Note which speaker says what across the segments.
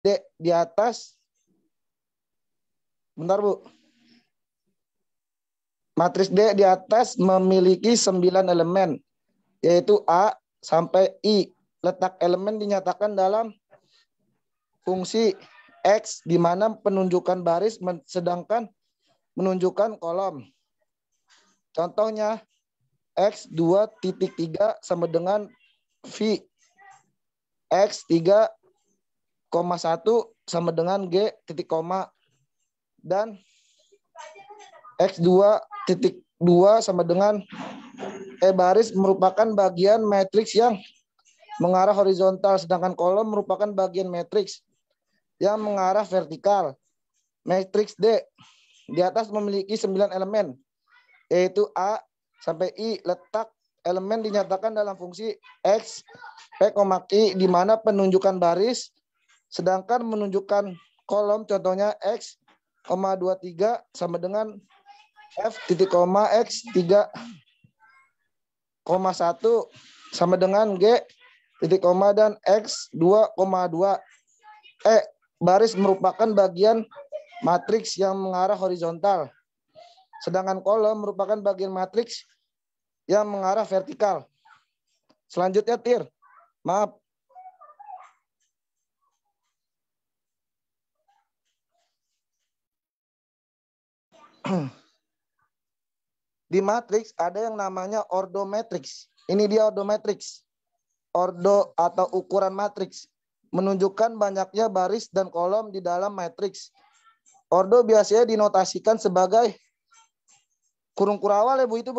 Speaker 1: D di atas. Bentar, Bu. Matriks D di atas memiliki 9 elemen, yaitu A sampai I. Letak elemen dinyatakan dalam fungsi X, di mana penunjukan baris sedangkan menunjukkan kolom. Contohnya, X 2.3 sama dengan V. X 3,1 sama dengan G titik koma. Dan X 2.2 sama dengan E baris merupakan bagian matriks yang mengarah horizontal, sedangkan kolom merupakan bagian matriks yang mengarah vertikal. Matriks D di atas memiliki 9 elemen, yaitu A sampai I. Letak elemen dinyatakan dalam fungsi X, P, Q, di mana penunjukan baris, sedangkan menunjukkan kolom, contohnya X, 23 sama dengan F titik koma X 3,1 sama dengan G titik koma dan X 2,2. E baris merupakan bagian matriks yang mengarah horizontal, sedangkan kolom merupakan bagian matriks yang mengarah vertikal. Selanjutnya Tir. Maaf. Di matriks ada yang namanya ordo matriks. Ini dia ordo matriks. Ordo atau ukuran matriks menunjukkan banyaknya baris dan kolom di dalam matriks. Ordo biasanya dinotasikan sebagai kurung kurawal ya Bu, itu Bu.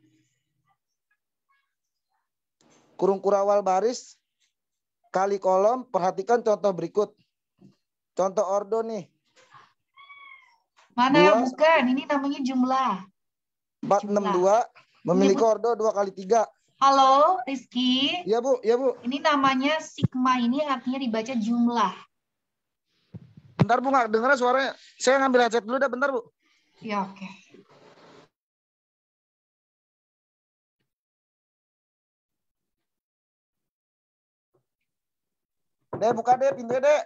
Speaker 1: Kurung kurawal baris kali kolom. Perhatikan contoh berikut. Contoh ordo nih.
Speaker 2: Mana? Bukan, ini namanya jumlah.
Speaker 1: 462 memiliki ordo 2 kali 3.
Speaker 2: Halo, Rizky.
Speaker 1: Iya Bu, iya Bu.
Speaker 2: Ini namanya sigma, ini artinya dibaca jumlah.
Speaker 1: Bentar Bu, nggak dengar suaranya. Saya ngambil headset dulu dah, bentar Bu.
Speaker 2: Ya, oke.
Speaker 1: Dek, buka deh pintunya dek.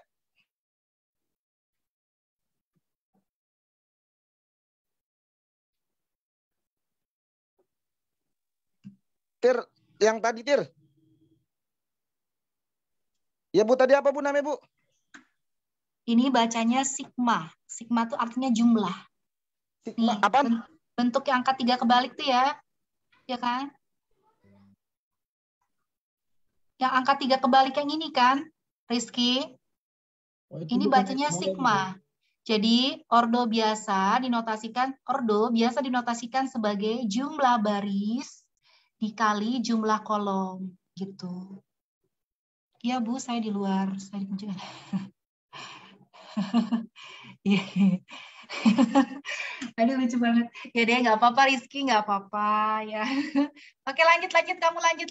Speaker 1: Tir, yang tadi Tir. Ya Bu, tadi apa Bu namanya Bu?
Speaker 2: Ini bacanya sigma. Sigma itu artinya jumlah.
Speaker 1: Sigma,
Speaker 2: nih,
Speaker 1: apa?
Speaker 2: Bentuk yang angka 3 kebalik tuh ya. Ya kan? Yang angka 3 kebalik yang ini kan, Rizky? Ini bacanya sigma. Jadi ordo biasa dinotasikan sebagai jumlah baris dikali jumlah kolom gitu. Iya Bu, saya di luar, saya di penjara. Aduh lucu banget. Ya deh, nggak apa-apa Rizky, nggak apa-apa ya. Oke lanjut, kamu lanjut.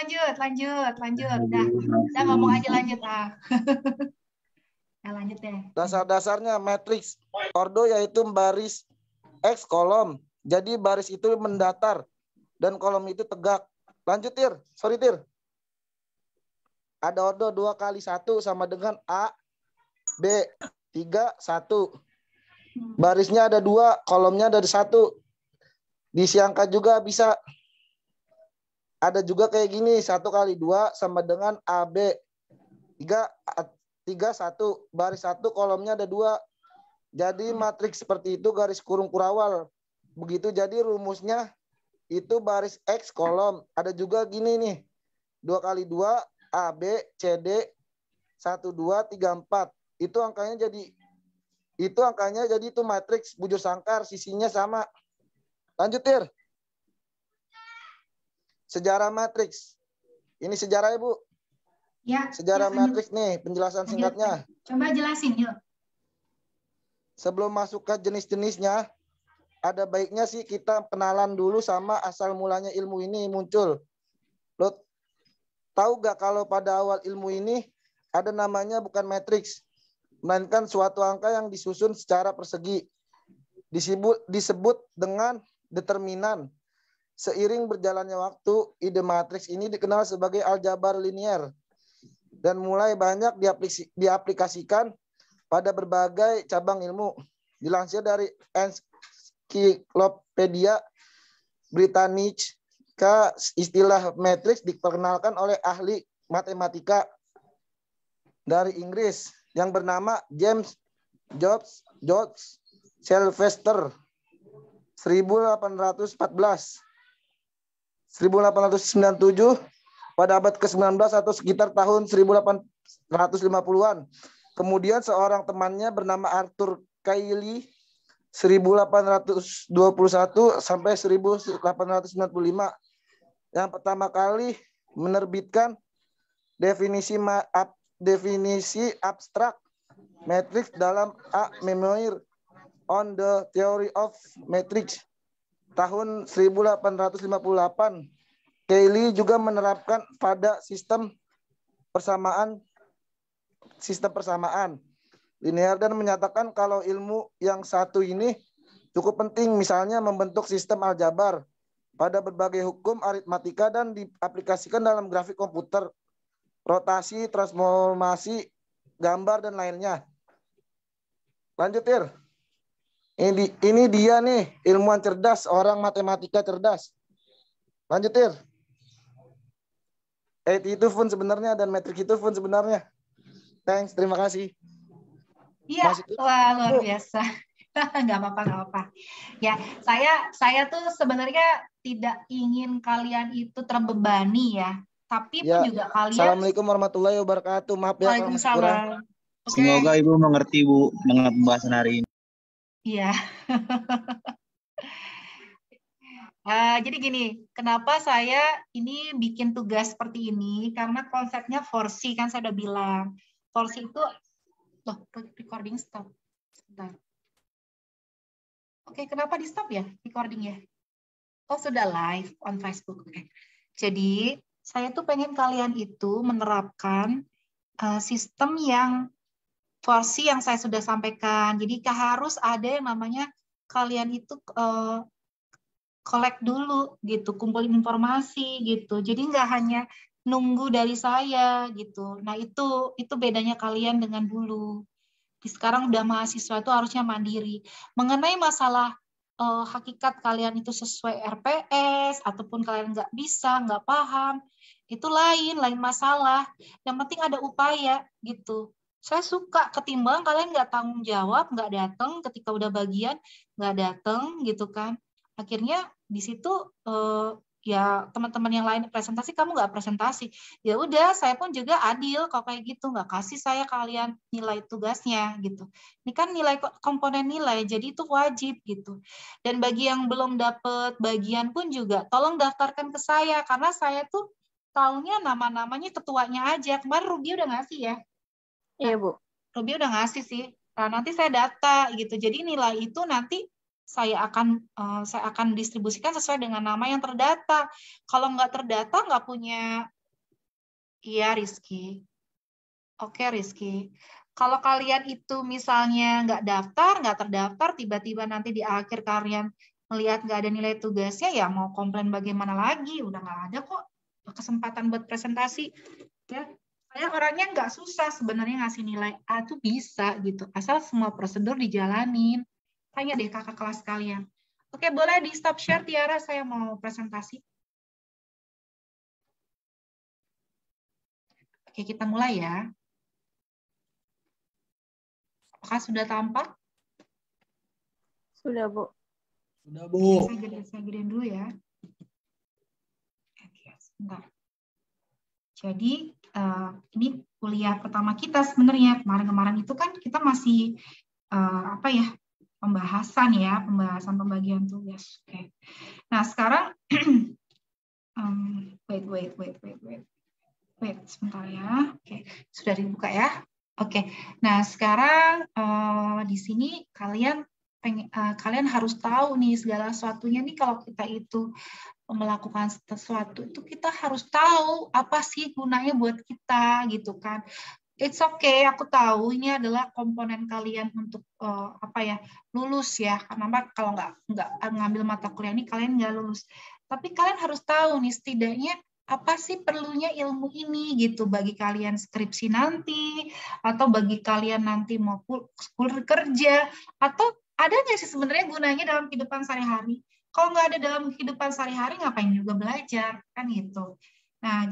Speaker 2: Udah ngomong aja lanjut ah. Nah, lanjut deh.
Speaker 1: Dasar-dasarnya matriks ordo yaitu baris X kolom. Jadi baris itu mendatar dan kolom itu tegak. Lanjut Tir, sorry Tir. Ada ordo 2 kali 1 sama dengan A, B, 3, 1. Barisnya ada 2, kolomnya ada 1. Disiangkan juga bisa. Ada juga kayak gini, 1 kali 2 sama dengan AB. 3, 1. Baris 1, kolomnya ada 2. Jadi matriks seperti itu garis kurung kurawal. Begitu jadi rumusnya itu baris X kolom. Ada juga gini nih, 2 kali 2, AB, CD, 1, 2, 3, 4. Itu angkanya jadi itu matriks bujur sangkar, sisinya sama. Lanjut Tir. Sejarah matriks. Ini sejarahnya Bu.
Speaker 2: Ya.
Speaker 1: Sejarah matriks nih, penjelasan singkatnya.
Speaker 2: Coba jelasin yuk.
Speaker 1: Sebelum masuk ke jenis-jenisnya, ada baiknya sih kita kenalan dulu sama asal mulanya ilmu ini muncul. Lo tahu gak kalau pada awal ilmu ini ada namanya bukan matriks, melainkan suatu angka yang disusun secara persegi. Disebut dengan determinan. Seiring berjalannya waktu, ide matriks ini dikenal sebagai aljabar linier. dan mulai banyak diaplikasikan pada berbagai cabang ilmu. Dilansir dari Encyclopedia Britannica, istilah matriks diperkenalkan oleh ahli matematika dari Inggris yang bernama James George Sylvester 1897 pada abad ke-19 atau sekitar tahun 1850-an. Kemudian seorang temannya bernama Arthur Cayley 1821 sampai 1895 yang pertama kali menerbitkan definisi abstrak matrix dalam A Memoir on the Theory of Matrix tahun 1858. Cayley juga menerapkan pada sistem persamaan linear dan menyatakan kalau ilmu yang satu ini cukup penting, misalnya membentuk sistem aljabar pada berbagai hukum aritmatika dan diaplikasikan dalam grafik komputer, rotasi, transformasi, gambar, dan lainnya. Lanjut, Tir. Ini dia nih, ilmuwan cerdas, orang matematika cerdas. Lanjut, Tir. Itu pun sebenarnya dan metrik itu pun sebenarnya. Thanks, terima kasih.
Speaker 2: Iya, wah luar biasa. Nggak apa-apa. Ya, saya tuh sebenarnya tidak ingin kalian itu terbebani ya. Tapi pun juga kalian.
Speaker 1: Assalamualaikum warahmatullahi wabarakatuh. Maaf ya kalau masih kurang.
Speaker 3: Semoga Ibu mengerti, Bu, dengan pembahasan hari ini.
Speaker 2: Iya. Jadi gini, kenapa saya ini bikin tugas seperti ini? Karena konsepnya forsi, kan saya udah bilang. Forsi itu, loh, recording stop. Sebentar. Oke, kenapa di stop ya recordingnya? Oh, sudah live on Facebook. Oke. Jadi, saya tuh pengen kalian itu menerapkan sistem yang forsi yang saya sudah sampaikan. Jadi, harus ada yang namanya kalian itu collect dulu gitu, kumpulin informasi gitu. Jadi nggak hanya nunggu dari saya gitu. Nah itu bedanya kalian dengan dulu. Sekarang udah mahasiswa itu harusnya mandiri. Mengenai masalah hakikat kalian itu sesuai RPS ataupun kalian nggak bisa, nggak paham, itu lain masalah. Yang penting ada upaya gitu. Saya suka ketimbang kalian nggak tanggung jawab, nggak datang ketika udah bagian, nggak datang gitu kan. Akhirnya di situ ya teman-teman yang lain presentasi, kamu nggak presentasi. Ya udah, saya pun juga adil kalau kayak gitu, nggak kasih saya kalian nilai tugasnya gitu. Ini kan nilai komponen nilai, jadi itu wajib gitu. Dan bagi yang belum dapat bagian pun juga, tolong daftarkan ke saya karena saya tuh taunya nama-namanya ketuanya aja. Kemarin Ruby udah ngasih ya?
Speaker 4: Iya, Bu.
Speaker 2: Ruby udah ngasih sih. Nah, nanti saya data gitu. Jadi nilai itu nanti saya akan distribusikan sesuai dengan nama yang terdata. Kalau nggak terdata, nggak punya, iya Rizky. Oke Rizky. Kalau kalian itu misalnya nggak terdaftar, tiba-tiba nanti di akhir kalian melihat nggak ada nilai tugasnya, ya mau komplain bagaimana lagi? Udah nggak ada kok kesempatan buat presentasi. Ya, saya orangnya nggak susah sebenarnya ngasih nilai A tuh bisa gitu, asal semua prosedur dijalanin. Tanya deh kakak kelas kalian. Oke, boleh di stop share Tiara, saya mau presentasi. Oke, kita mulai ya. Apakah sudah tampak?
Speaker 4: Sudah, Bu.
Speaker 3: Sudah, Bu.
Speaker 2: Saya gedein dulu ya. Oke, sebentar. Jadi, ini kuliah pertama kita sebenarnya. Kemarin-kemarin itu kan kita masih pembahasan pembagian tugas. Oke. Nah, sekarang wait sebentar ya. Oke, sudah dibuka ya. Oke. Nah, sekarang di sini kalian harus tahu nih segala sesuatunya nih, kalau kita itu melakukan sesuatu itu kita harus tahu apa sih gunanya buat kita gitu kan. It's okay, aku tahu ini adalah komponen kalian untuk lulus ya. Karena kalau nggak ngambil mata kuliah ini kalian nggak lulus. Tapi kalian harus tahu nih setidaknya apa sih perlunya ilmu ini gitu bagi kalian skripsi nanti, atau bagi kalian nanti mau kerja, atau ada nggak sih sebenarnya gunanya dalam kehidupan sehari-hari? Kalau nggak ada dalam kehidupan sehari-hari, ngapain juga belajar, kan gitu. Nah,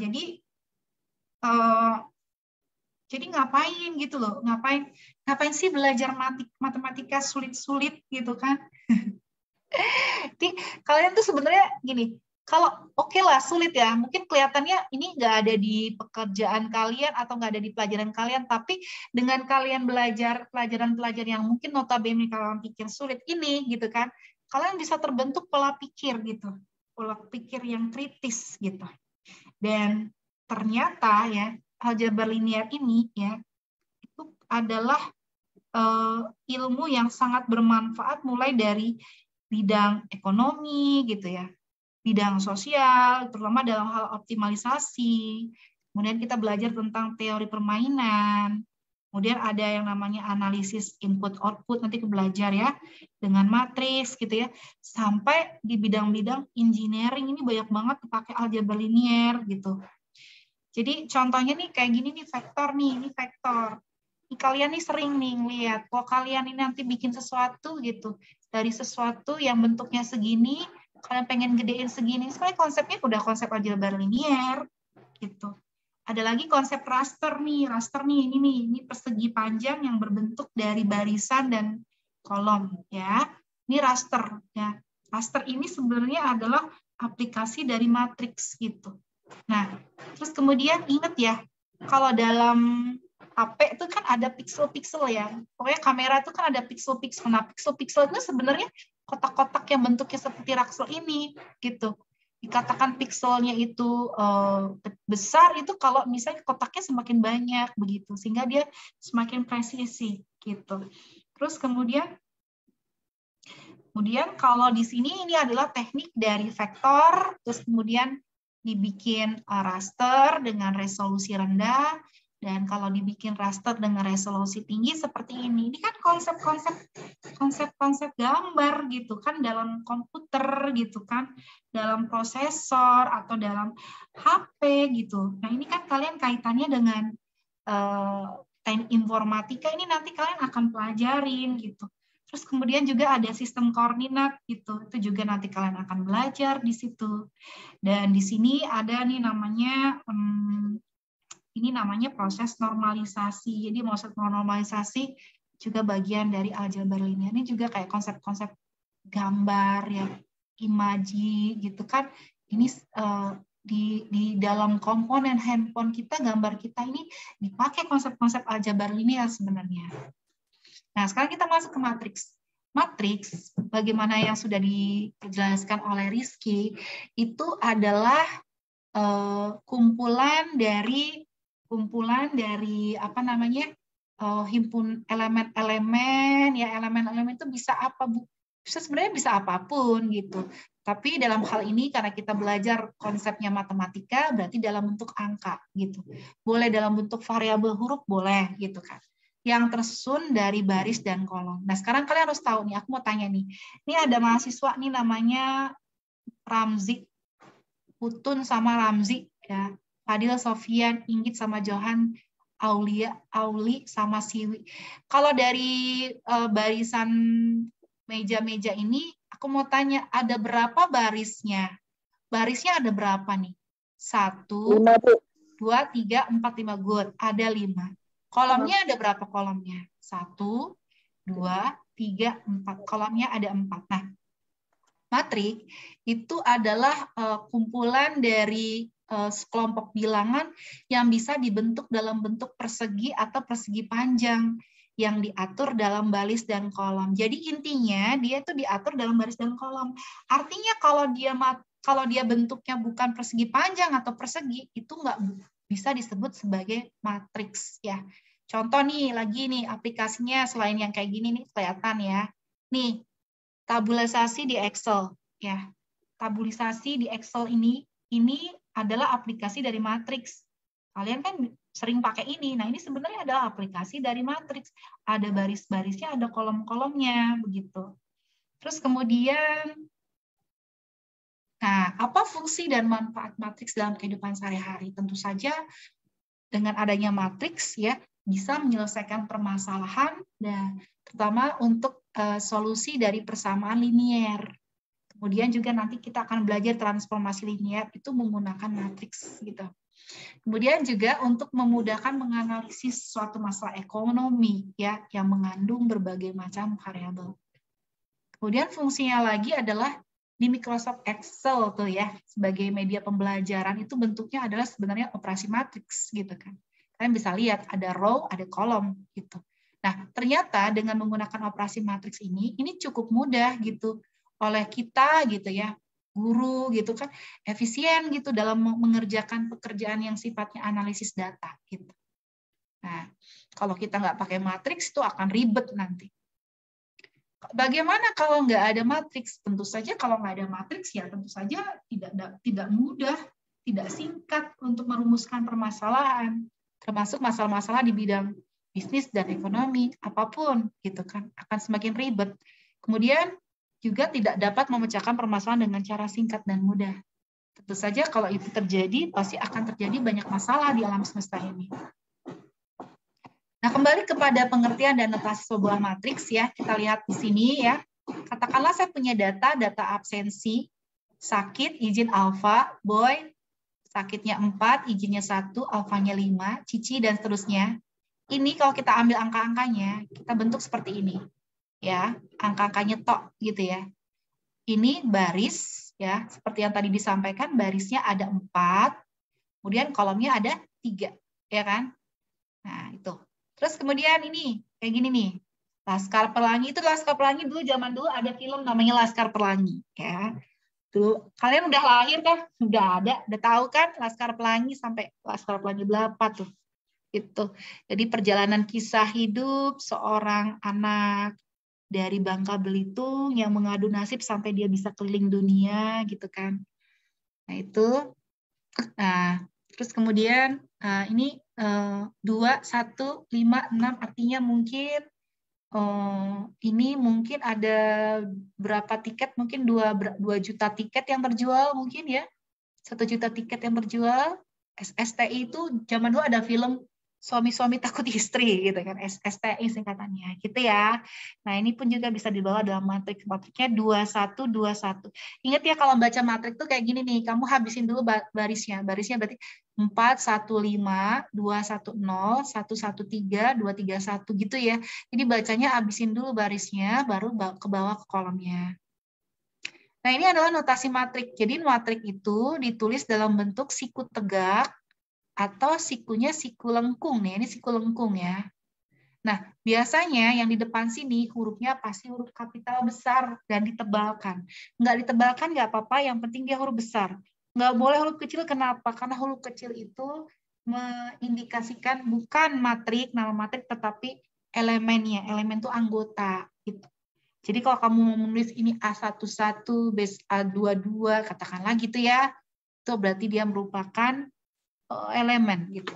Speaker 2: jadi ngapain gitu loh, ngapain sih belajar matematika sulit-sulit gitu kan? Jadi kalian tuh sebenarnya gini, kalau oke lah sulit ya, mungkin kelihatannya ini nggak ada di pekerjaan kalian atau nggak ada di pelajaran kalian, tapi dengan kalian belajar pelajaran-pelajaran yang mungkin notabene kalian pikir sulit ini gitu kan, kalian bisa terbentuk pola pikir gitu, pola pikir yang kritis gitu. Dan ternyata ya aljabar linear ini ya itu adalah ilmu yang sangat bermanfaat mulai dari bidang ekonomi gitu ya, bidang sosial, terutama dalam hal optimalisasi. Kemudian kita belajar tentang teori permainan. Kemudian ada yang namanya analisis input-output, nanti kita belajar ya, dengan matriks gitu ya. Sampai di bidang-bidang engineering ini banyak banget dipakai aljabar linear gitu. Jadi contohnya nih kayak gini nih, vektor nih, ini vektor. Kalian nih sering nih ngeliat, kalau kalian ini nanti bikin sesuatu gitu, dari sesuatu yang bentuknya segini, kalian pengen gedein segini, sebenarnya konsepnya udah konsep aljabar linear gitu. Ada lagi konsep raster nih ini persegi panjang yang berbentuk dari barisan dan kolom ya. Ini raster ya. Raster ini sebenarnya adalah aplikasi dari matriks gitu. Nah, terus kemudian ingat ya, kalau dalam HP itu kan ada pixel-pixel ya. Pokoknya kamera itu kan ada pixel-pixel. Nah, pixel-pixel itu sebenarnya kotak-kotak yang bentuknya seperti raksel ini gitu. Dikatakan pixelnya itu besar itu kalau misalnya kotaknya semakin banyak begitu, sehingga dia semakin presisi gitu. Terus kemudian kalau di sini ini adalah teknik dari vektor, terus kemudian dibikin raster dengan resolusi rendah, dan kalau dibikin raster dengan resolusi tinggi seperti ini. Ini kan konsep-konsep gambar gitu kan dalam komputer gitu kan, dalam prosesor atau dalam HP gitu. Nah, ini kan kalian kaitannya dengan teknik informatika, ini nanti kalian akan pelajarin gitu. Terus kemudian juga ada sistem koordinat gitu. Itu juga nanti kalian akan belajar di situ. Dan di sini ada nih namanya proses normalisasi. Jadi proses normalisasi juga bagian dari aljabar linear. Ini juga kayak konsep-konsep gambar ya, imaji gitu kan. Ini di dalam komponen handphone kita, gambar kita ini dipakai konsep-konsep aljabar linear sebenarnya. Nah, sekarang kita masuk ke matriks. Matriks, bagaimana yang sudah dijelaskan oleh Rizky, itu adalah kumpulan dari himpun elemen-elemen ya, elemen-elemen itu bisa apa Bu? Sebenarnya bisa apapun gitu. Tapi dalam hal ini karena kita belajar konsepnya matematika, berarti dalam bentuk angka gitu. Boleh dalam bentuk variabel huruf boleh gitu kan. Yang tersusun dari baris dan kolom. Nah, sekarang kalian harus tahu nih, aku mau tanya nih. Ini ada mahasiswa nih namanya Ramzi, Putun sama Ramzi ya. Fadil, Sofian, Inggit sama Johan, Auli sama Siwi. Kalau dari barisan meja-meja ini, aku mau tanya, ada berapa barisnya? Barisnya ada berapa nih? 1, 2, 3, 4, 5. Good. Ada 5. Kolomnya ada berapa kolomnya? 1, 2, 3, 4. Kolomnya ada 4. Nah, matrik itu adalah kumpulan dari sekelompok bilangan yang bisa dibentuk dalam bentuk persegi atau persegi panjang yang diatur dalam baris dan kolom. Jadi intinya dia itu diatur dalam baris dan kolom. Artinya kalau dia bentuknya bukan persegi panjang atau persegi, itu nggak bisa disebut sebagai matriks ya. Contoh nih, lagi nih aplikasinya selain yang kayak gini nih kelihatan ya. Nih, tabulisasi di Excel ya. Tabulisasi di Excel ini adalah aplikasi dari matriks. Kalian kan sering pakai ini. Nah, ini sebenarnya adalah aplikasi dari matriks. Ada baris-barisnya, ada kolom-kolomnya begitu. Terus kemudian Nah, apa fungsi dan manfaat matriks dalam kehidupan sehari-hari? Tentu saja dengan adanya matriks ya bisa menyelesaikan permasalahan dan terutama untuk solusi dari persamaan linier. Kemudian juga nanti kita akan belajar transformasi linier itu menggunakan matriks gitu. Kemudian juga untuk memudahkan menganalisis suatu masalah ekonomi ya yang mengandung berbagai macam variabel. Kemudian fungsinya lagi adalah di Microsoft Excel tuh ya sebagai media pembelajaran itu bentuknya adalah sebenarnya operasi matriks gitu kan. Kalian bisa lihat ada row, ada kolom gitu. Nah, ternyata dengan menggunakan operasi matriks ini cukup mudah gitu oleh kita gitu ya, guru gitu kan, efisien gitu dalam mengerjakan pekerjaan yang sifatnya analisis data gitu. Nah, kalau kita nggak pakai matriks itu akan ribet nanti. Bagaimana kalau nggak ada matriks? Tentu saja kalau nggak ada matriks ya tentu saja tidak mudah, tidak singkat untuk merumuskan permasalahan, termasuk masalah-masalah di bidang bisnis dan ekonomi, apapun gitu kan, akan semakin ribet. Kemudian juga tidak dapat memecahkan permasalahan dengan cara singkat dan mudah. Tentu saja kalau itu terjadi, pasti akan terjadi banyak masalah di alam semesta ini. Nah, kembali kepada pengertian dan notasi sebuah matriks ya, kita lihat di sini ya. Katakanlah saya punya data absensi, sakit, izin alfa, boy, sakitnya 4, izinnya 1, alfanya 5, cici, dan seterusnya. Ini kalau kita ambil angka-angkanya, kita bentuk seperti ini. Ya, angka-angkanya tok gitu ya. Ini baris ya, seperti yang tadi disampaikan, barisnya ada 4, kemudian kolomnya ada 3, ya kan? Nah, itu. Terus kemudian ini, kayak gini nih. Laskar Pelangi, itu Laskar Pelangi dulu, zaman dulu ada film namanya Laskar Pelangi. Ya. Tuh, kalian udah lahir kan? Udah ada, udah tahu kan Laskar Pelangi sampai Laskar Pelangi berapa tuh? Itu. Jadi perjalanan kisah hidup seorang anak dari Bangka Belitung yang mengadu nasib sampai dia bisa keliling dunia gitu kan. Nah, itu. Nah, terus kemudian ini 2, 1, 5, 6 artinya mungkin ini mungkin ada berapa tiket, mungkin 2 juta tiket yang terjual mungkin ya. 1 juta tiket yang terjual. STI itu zaman dulu ada film Suami-suami takut istri gitu kan, STI singkatannya gitu ya. Nah, ini pun juga bisa dibawa dalam matriks. Matriknya 2121. Ingat ya kalau baca matrik tuh kayak gini nih, kamu habisin dulu barisnya. Barisnya berarti 415, 210, 113, 231 gitu ya. Jadi bacanya habisin dulu barisnya, baru ke bawah ke kolomnya. Nah, ini adalah notasi matrik. Jadi matrik itu ditulis dalam bentuk siku tegak atau sikunya siku lengkung nih, ini siku lengkung ya. Nah, biasanya yang di depan sini hurufnya pasti huruf kapital besar dan ditebalkan. Nggak ditebalkan nggak apa-apa, yang penting dia huruf besar. Nggak boleh huruf kecil, kenapa? Karena huruf kecil itu mengindikasikan bukan matrik, nama matrik, tetapi elemennya. Elemen itu anggota. Gitu. Jadi kalau kamu mau menulis ini A11, A22, katakanlah gitu ya, itu berarti dia merupakan elemen gitu.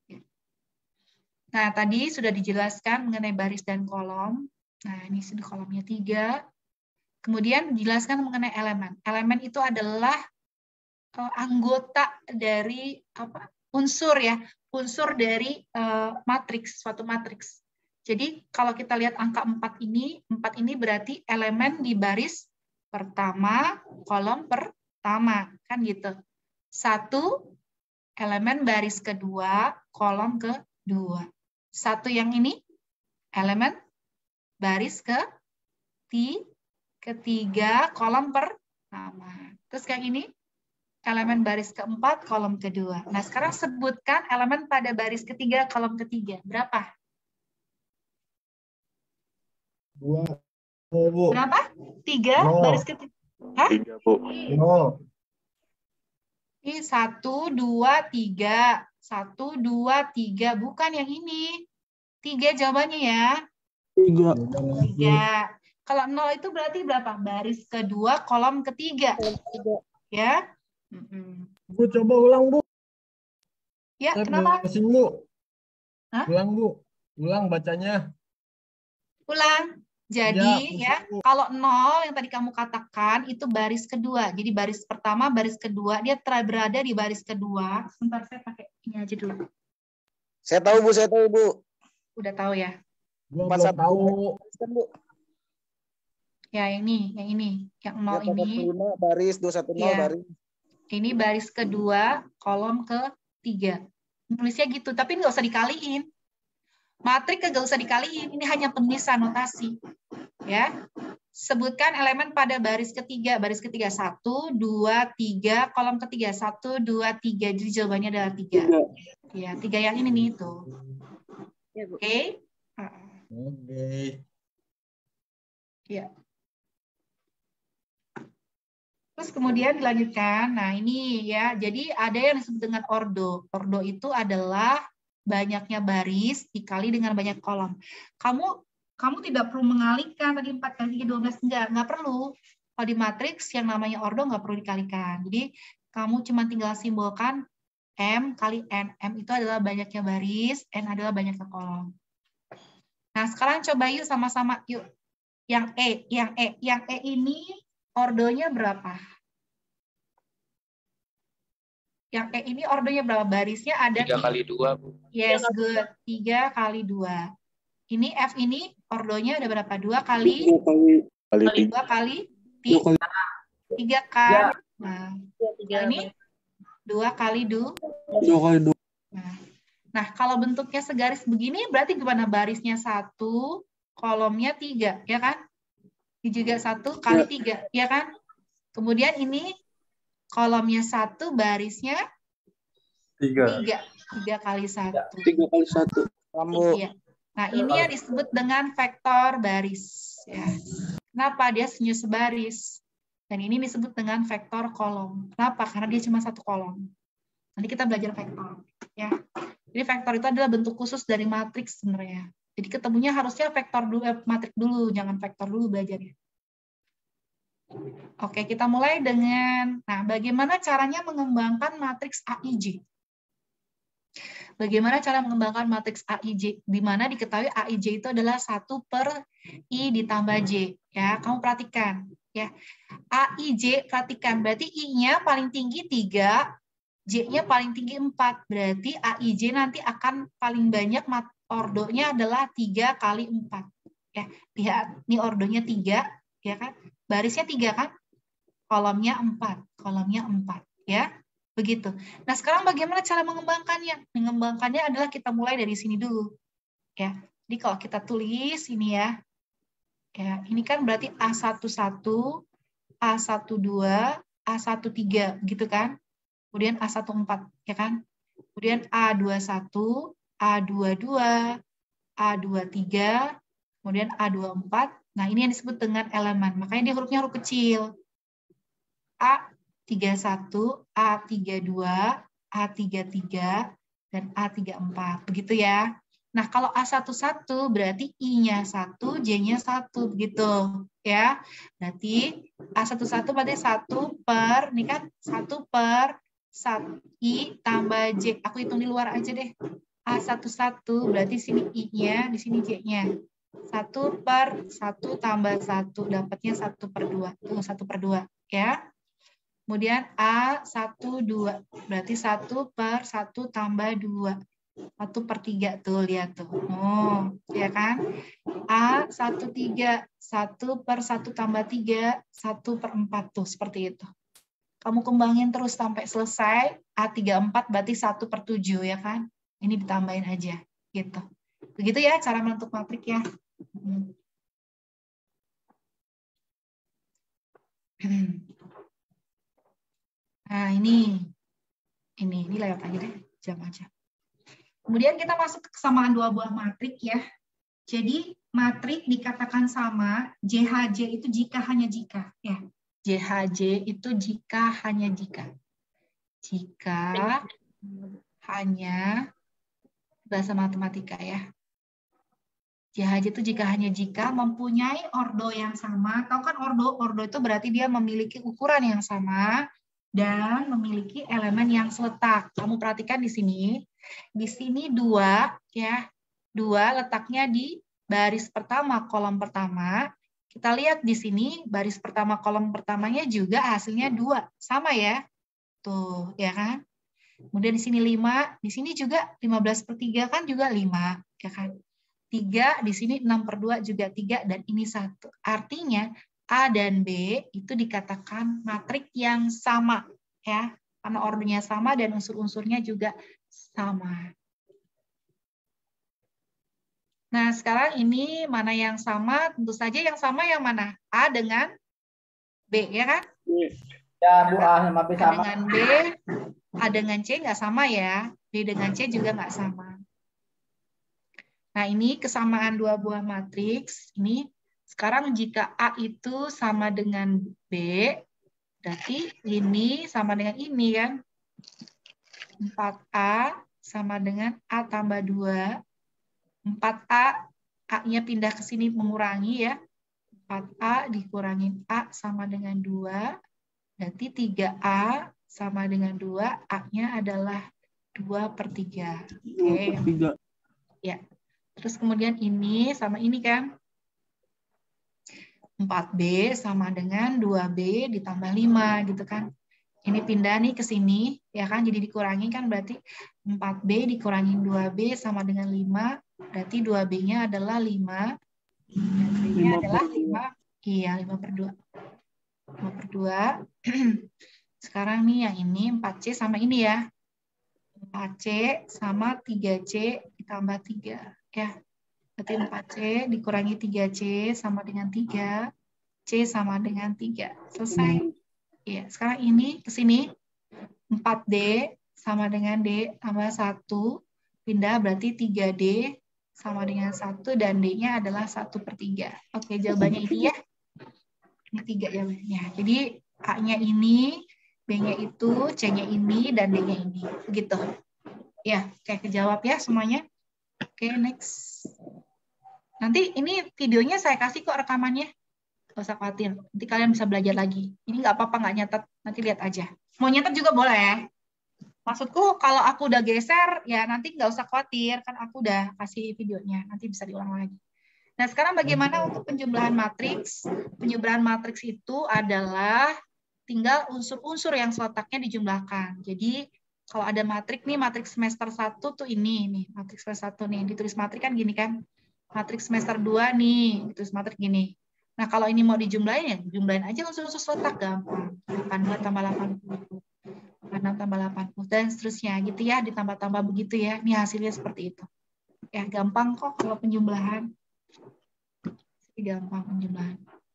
Speaker 2: Nah, tadi sudah dijelaskan mengenai baris dan kolom. Nah, ini sudah kolomnya 3. Kemudian dijelaskan mengenai elemen. Elemen itu adalah anggota dari unsur ya, unsur dari matriks, suatu matriks. Jadi kalau kita lihat angka 4 ini berarti elemen di baris pertama, kolom pertama, kan gitu. 1 elemen baris kedua, kolom kedua. 1 yang ini, elemen baris ketiga, kolom pertama. Terus yang ini, elemen baris keempat, kolom kedua. Nah, sekarang sebutkan elemen pada baris ketiga, kolom ketiga. Berapa?
Speaker 5: 2. Bu.
Speaker 2: Berapa? 3 baris ketiga. Hah?
Speaker 5: 3, Bu. 0.
Speaker 2: Ini 1, 2, 3. 1, 2, 3. Bukan yang ini. 3 jawabannya ya.
Speaker 5: 3.
Speaker 2: 3. Kalau 0 itu berarti berapa? Baris kedua, kolom ketiga. Ya.
Speaker 5: Bu, coba ulang, Bu.
Speaker 2: Ya,
Speaker 5: Saya
Speaker 2: kenapa?
Speaker 5: pusing, Bu.
Speaker 2: Hah?
Speaker 5: Ulang, Bu. Ulang bacanya.
Speaker 2: Ulang. Jadi ya, kalau 0 yang tadi kamu katakan itu baris kedua. Jadi baris pertama, baris kedua, dia berada di baris kedua. Sebentar saya pakai ini aja dulu.
Speaker 1: Saya tahu Bu, saya tahu Bu.
Speaker 2: Udah tahu ya?
Speaker 5: Gua belum tahu.
Speaker 1: Bu.
Speaker 2: Ya, yang ini, yang 0 ini.
Speaker 1: 215 baris, 210
Speaker 2: ya.
Speaker 1: baris.
Speaker 2: Ini baris kedua, kolom ketiga. Nulisnya gitu, tapi nggak usah dikaliin. Matrik nggak usah dikaliin, ini hanya penulisan notasi. Ya, sebutkan elemen pada baris ketiga. Baris ketiga 1, 2, 3, kolom ketiga 1, 2, 3. Jadi jawabannya adalah 3. Ya, 3 yang ini nih itu. Oke.
Speaker 5: Oke.
Speaker 2: Ya. Terus kemudian dilanjutkan. Nah, ini ya. Jadi ada yang disebut dengan ordo. Ordo itu adalah banyaknya baris dikali dengan banyak kolom. Kamu tidak perlu mengalihkan tadi 4 kali 3 12, enggak perlu. Kalau di matriks yang namanya ordo enggak perlu dikalikan. Jadi kamu cuma tinggal simbolkan M kali N. M itu adalah banyaknya baris, N adalah banyaknya kolom. Nah, sekarang coba yuk sama-sama yuk. Yang E ini ordonya berapa? Yang E ini ordonya berapa? Barisnya ada
Speaker 6: 3 kali 2, Bu.
Speaker 2: Yes, good. 3 kali 2. Ini F ini ordonya ada berapa? 2 kali 2 kali 3 kan? Nah, ini 2 kali 2. Nah, kalau bentuknya segaris begini berarti gimana? Barisnya 1, kolomnya 3, ya kan? Ini juga 1 kali 3, ya kan? Kemudian ini kolomnya 1, barisnya 3 kali 1.
Speaker 3: 3 kali 1.
Speaker 2: Iya. Nah, ini yang disebut dengan vektor baris. Ya. Kenapa? Dia hanya sebaris. Dan ini disebut dengan vektor kolom. Kenapa? Karena dia cuma 1 kolom. Nanti kita belajar vektor. Ya. Jadi vektor itu adalah bentuk khusus dari matriks sebenarnya. Jadi ketemunya harusnya vektor dulu, matriks dulu, jangan vektor dulu belajarnya. Oke, kita mulai dengan, nah, bagaimana caranya mengembangkan matriks AIJ? Bagaimana cara mengembangkan matriks AIJ? Di mana diketahui AIJ itu adalah 1/I ditambah J. Ya, kamu perhatikan. Ya, AIJ, perhatikan. Berarti I-nya paling tinggi 3, J-nya paling tinggi 4. Berarti AIJ nanti akan paling banyak ordonya adalah 3 kali 4. Ya, lihat, ini ordonya 3, ya kan? Barisnya 3 kan? Kolomnya 4. Kolomnya 4. Ya, begitu. Nah, sekarang bagaimana cara mengembangkannya? Mengembangkannya adalah kita mulai dari sini dulu. Ya, jadi kalau kita tulis ini ya. Ya, ini kan berarti A11, A12, A13, gitu kan? Kemudian A14, ya kan? Kemudian A21, A22, A23, kemudian A24. Nah, ini yang disebut dengan elemen. Makanya dia hurufnya huruf kecil. A31, A32, A33, dan A34. Begitu ya. Nah, kalau A11 berarti I-nya 1, J-nya 1. Begitu. Ya. Berarti A11 berarti 1 per, ini kan 1 per 1 I tambah J. Aku hitung di luar aja deh. A11 berarti sini I-nya, di sini J-nya. 1 per 1 tambah 1. Dapatnya 1/2. Tuh, 1/2. Ya. Kemudian A12. Berarti 1 per 1 tambah 2. 1/3. Tuh, lihat tuh. Oh, ya kan? A13. 1 per 1 tambah 3. 1/4. Tuh, seperti itu. Kamu kembangin terus sampai selesai. A34 berarti 1/7, ya kan? Ini ditambahin aja. Gitu. Begitu ya cara membentuk matrik ya. Nah, ini lewat aja deh, jam aja. Kemudian kita masuk ke kesamaan dua buah matrik ya. Jadi matrik dikatakan sama, JHJ itu jika hanya jika ya. JHJ itu jika hanya jika. Jika hanya bahasa matematika ya. JHJ itu jika hanya jika mempunyai ordo yang sama. Tahu kan ordo itu berarti dia memiliki ukuran yang sama dan memiliki elemen yang seletak. Kamu perhatikan di sini. Di sini 2 ya. 2 letaknya di baris pertama, kolom pertama, kita lihat di sini baris pertama, kolom pertamanya juga hasilnya 2. Sama ya? Tuh, ya kan? Kemudian di sini 5, di sini juga 15/3 kan juga 5, ya kan? 3, di sini 6/2 juga 3, dan ini 1. Artinya A dan B itu dikatakan matriks yang sama, ya, karena ordernya sama dan unsur-unsurnya juga sama. Nah, sekarang ini mana yang sama? Tentu saja yang sama yang mana? A dengan B, ya kan?
Speaker 6: Ya, Bu, A sama B
Speaker 2: A
Speaker 6: sama.
Speaker 2: dengan B, A dengan C nggak sama ya. B dengan C juga nggak sama. Nah, ini kesamaan dua buah matriks. Ini sekarang jika A itu sama dengan B, berarti ini sama dengan ini kan. 4A sama dengan A tambah 2. 4A, A-nya pindah ke sini mengurangi ya. 4A dikurangin A sama dengan 2. Berarti 3A sama dengan 2. A-nya adalah 2/3. Oke. Ya. Terus kemudian ini sama ini kan. 4B sama dengan 2B ditambah 5 gitu kan. Ini pindah nih ke sini, ya kan, jadi dikurangi kan, berarti 4B dikurangin 2B sama dengan 5, berarti 2B-nya adalah 5, dan B-nya adalah 5, iya 5/2. 5/2. Sekarang nih yang ini 4C sama ini ya, 4C sama 3C ditambah 3, ya. Berarti 4C dikurangi 3C sama dengan 3, C sama dengan 3, selesai. Ya, sekarang ini ke sini 4D sama dengan D tambah 1, pindah berarti 3D sama dengan 1, dan D-nya adalah 1/3. Oke, jawabannya ini ya. Ini 3 jawabannya. Jadi A-nya ini, B-nya itu, C-nya ini, dan D-nya ini. Begitu. Ya, oke, kejawab ya semuanya. Oke, next. Nanti ini videonya saya kasih kok rekamannya. Gak usah khawatir, nanti kalian bisa belajar lagi. Ini nggak apa-apa nggak nyatet, nanti lihat aja. Mau nyatet juga boleh. Maksudku kalau aku udah geser, ya nanti nggak usah khawatir, kan aku udah kasih videonya, nanti bisa diulang lagi. Nah sekarang bagaimana untuk penjumlahan matriks? Penjumlahan matriks itu adalah tinggal unsur-unsur yang seletaknya dijumlahkan. Jadi kalau ada matriks nih, matriks semester 1 tuh ini nih, matriks semester 1 nih, ditulis matriks kan gini kan. Matriks semester 2 nih, ditulis matriks gini. Nah, kalau ini mau dijumlahin, ya jumlahin aja unsur-unsur seletak, gampang. 82 tambah 80, 6 tambah 80, dan seterusnya. Gitu ya, ditambah-tambah begitu ya. Ini hasilnya seperti itu. Ya, gampang kok kalau penjumlahan. Gampang penjumlahan.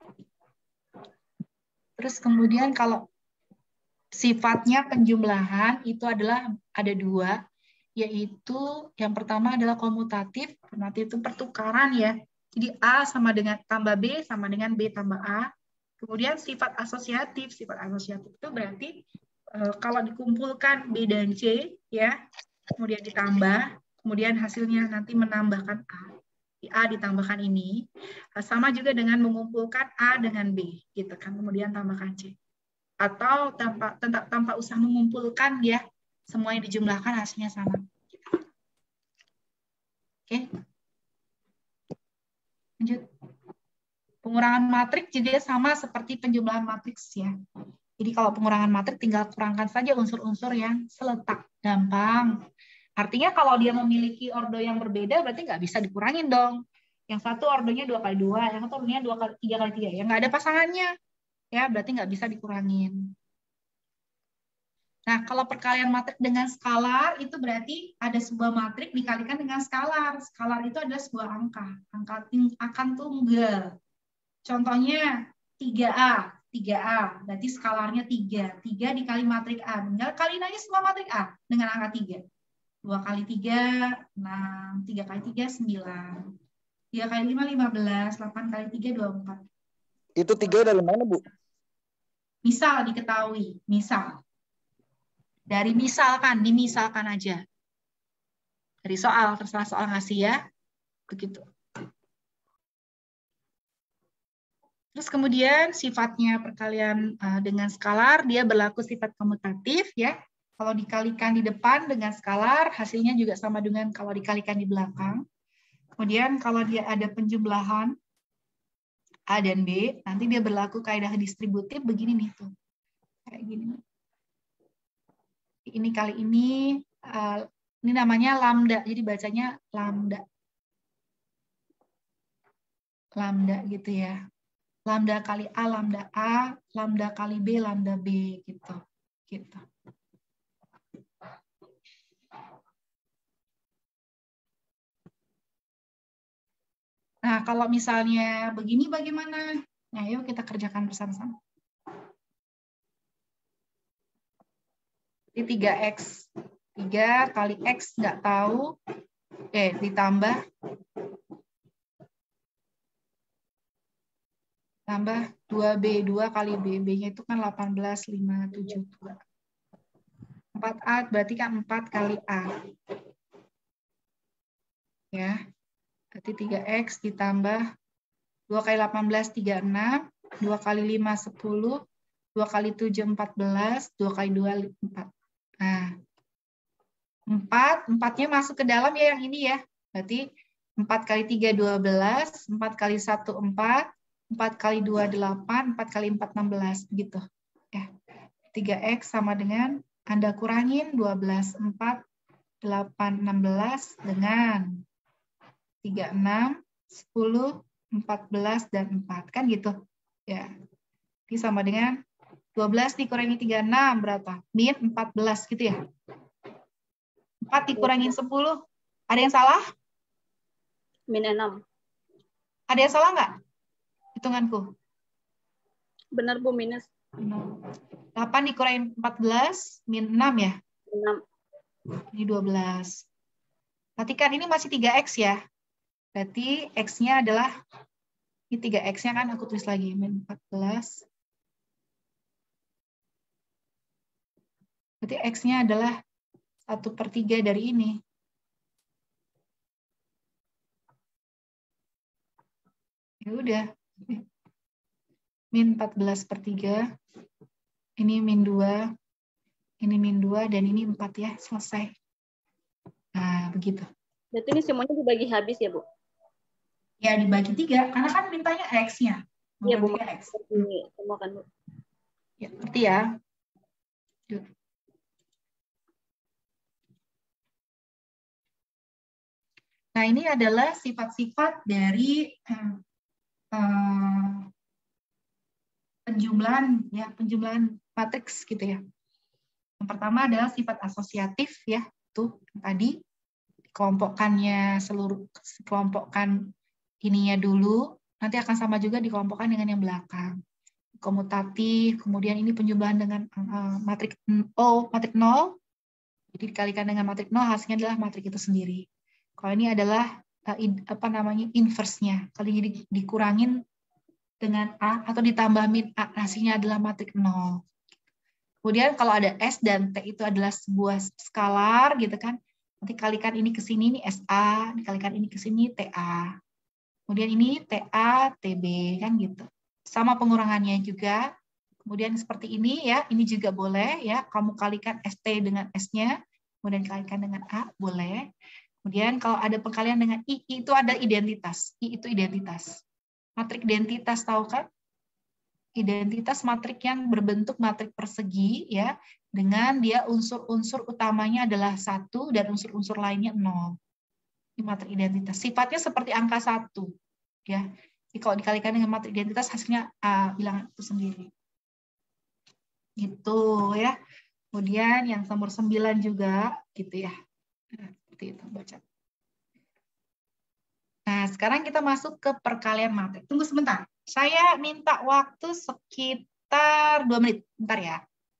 Speaker 2: Terus kemudian kalau sifatnya penjumlahan itu adalah ada 2, yaitu yang pertama adalah komutatif. Komutatif itu pertukaran ya. Jadi A sama dengan tambah B sama dengan B tambah A. Kemudian sifat asosiatif. Sifat asosiatif itu berarti kalau dikumpulkan B dan C, ya, kemudian ditambah, kemudian hasilnya nanti menambahkan A. Di A ditambahkan ini, sama juga dengan mengumpulkan A dengan B, gitu kan. Kemudian tambahkan C. Atau tanpa usah mengumpulkan, ya, semuanya dijumlahkan hasilnya sama. Oke. Lanjut. Pengurangan matriks juga sama seperti penjumlahan matriks ya. Jadi kalau pengurangan matriks tinggal kurangkan saja unsur-unsur yang seletak. Gampang. Artinya kalau dia memiliki ordo yang berbeda berarti nggak bisa dikurangin dong. Yang satu ordonya 2x2, yang satu ordonya 3x3. Ya nggak ada pasangannya. Ya berarti nggak bisa dikurangin. Nah, kalau perkalian matriks dengan skalar, itu berarti ada sebuah matriks dikalikan dengan skalar. Skalar itu adalah sebuah angka. Akan tunggal. Contohnya 3A. 3A, berarti skalarnya 3. 3 dikali matriks A. Tinggal kaliin aja semua matriks A dengan angka 3. 2 kali 3, 6. 3 kali 3, 9. 3 kali 5, 15. 8 kali 3, 24.
Speaker 1: Itu 3 dari mana, Bu?
Speaker 2: Misal diketahui. Misal. Dari misalkan, dimisalkan aja. Dari soal, terserah soal ngasih ya. Begitu. Terus kemudian sifatnya perkalian dengan skalar, dia berlaku sifat komutatif ya. Kalau dikalikan di depan dengan skalar, hasilnya juga sama dengan kalau dikalikan di belakang. Kemudian kalau dia ada penjumlahan A dan B, nanti dia berlaku kaidah distributif begini nih tuh. Kayak gini. Ini kali ini namanya lambda, jadi bacanya lambda. Lambda gitu ya. Lambda kali A, lambda kali B, lambda B gitu. Gitu. Nah, kalau misalnya begini bagaimana? Nah, yuk kita kerjakan bersama-sama. Jadi 3X. 3 kali X nggak tahu. Ditambah 2B. 2 kali B. B-nya itu kan 18, 5, 7, 2. 4A berarti kan 4 kali A. Ya. Berarti 3X ditambah 2 kali 18, 36. 2 kali 5, 10. 2 kali 7, 14. 2 kali 2, 4. Nah, 4-nya masuk ke dalam ya yang ini ya. Berarti 4 kali 3, 12. 4 kali 1, 4. 4 kali 2, 8. 4 kali 4, 16. Gitu. Ya. 3X sama dengan, Anda kurangin 12, 4, 8, 16 dengan 36, 10, 14, dan 4. Kan gitu. Ya. Ini sama dengan 12 dikurangi 36 berapa? Min 14 gitu ya. 4 dikurangin 10. Ada yang salah?
Speaker 4: Min 6.
Speaker 2: Ada yang salah nggak? Hitunganku.
Speaker 4: Benar, Bu, minus
Speaker 2: 8 dikurangin 14, min 6 ya?
Speaker 4: 6.
Speaker 2: Ini 12. Perhatikan ini masih 3X ya. Berarti X-nya adalah, ini 3X-nya kan aku tulis lagi, min 14. Berarti X-nya adalah 1/3 dari ini. Ya udah. Min 14/3. Ini min 2. Ini min 2 dan ini 4 ya. Selesai. Nah, begitu.
Speaker 4: Berarti ini semuanya dibagi habis ya, Bu?
Speaker 2: Ya, dibagi 3. Karena kan mintanya X-nya.
Speaker 4: Iya, Bu.
Speaker 2: 3X.
Speaker 4: Semua kan, Bu.
Speaker 2: Ya, ngerti ya. Yuk. Nah, ini adalah sifat-sifat dari penjumlahan matriks gitu ya. Yang pertama adalah sifat asosiatif ya, tuh tadi kelompokkannya kelompokkan ininya dulu, nanti akan sama juga dikelompokkan dengan yang belakang. Komutatif, kemudian ini penjumlahan dengan matrik matrik 0, jadi dikalikan dengan matrik 0 hasilnya adalah matrik itu sendiri. Kalau ini adalah inverse-nya. Kalau jadi dikurangin dengan A atau ditambah min A, hasilnya adalah matrik 0. Kemudian kalau ada S dan T itu adalah sebuah skalar gitu kan. Nanti kalikan ini ke sini, ini SA, dikalikan ini ke sini TA. Kemudian ini TA, TB kan gitu. Sama pengurangannya juga. Kemudian seperti ini ya, ini juga boleh ya. Kamu kalikan ST dengan S-nya, kemudian kalikan dengan A, boleh. Kemudian kalau ada perkalian dengan I itu ada identitas. I itu identitas. Matrik identitas tahu kan? Identitas matrik yang berbentuk matrik persegi ya, dengan dia unsur-unsur utamanya adalah 1 dan unsur-unsur lainnya 0. Ini matrik identitas. Sifatnya seperti angka 1 ya. Jadi kalau dikalikan dengan matrik identitas hasilnya bilangan itu sendiri. Gitu ya. Kemudian yang nomor 9 juga gitu ya. Seperti itu baca. Nah, sekarang kita masuk ke perkalian matrik. Tunggu sebentar. Saya minta waktu sekitar 2 menit. Bentar ya.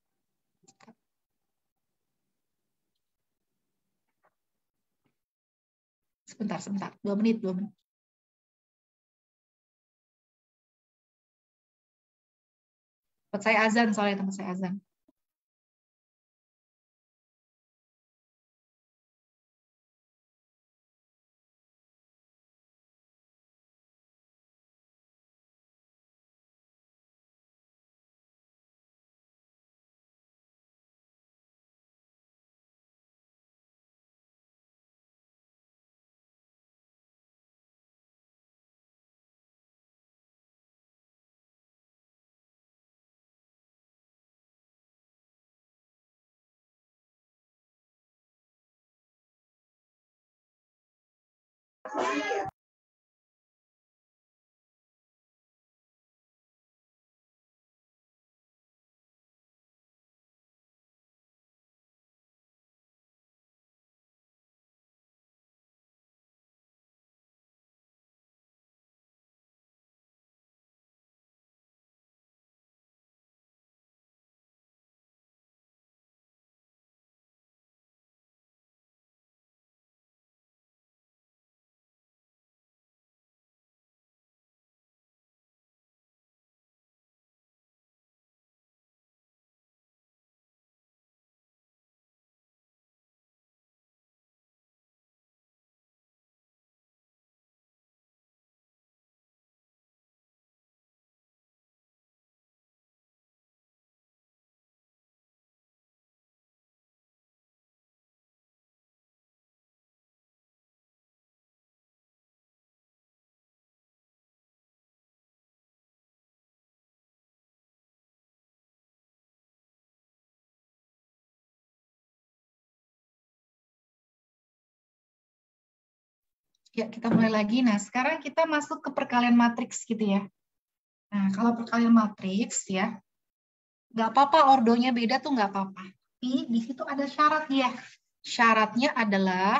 Speaker 2: Sebentar. 2 menit. Tempat saya azan, soalnya tempat saya azan. Ya, kita mulai lagi. Nah, sekarang kita masuk ke perkalian matriks gitu ya. Nah, kalau perkalian matriks ya, nggak apa-apa ordonya beda tuh nggak apa-apa. Tapi di situ ada syarat ya. Syaratnya adalah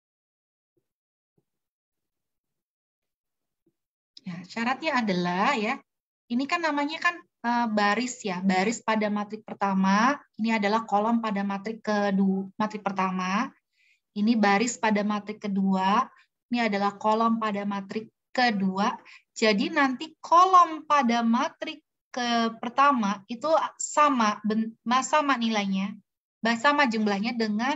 Speaker 2: ya, ini kan namanya kan baris ya, baris pada matrik pertama. Ini adalah kolom pada matrik kedua, matrik pertama. Ini baris pada matrik kedua. Ini adalah kolom pada matrik kedua. Jadi nanti kolom pada matrik pertama itu sama nilainya, sama jumlahnya dengan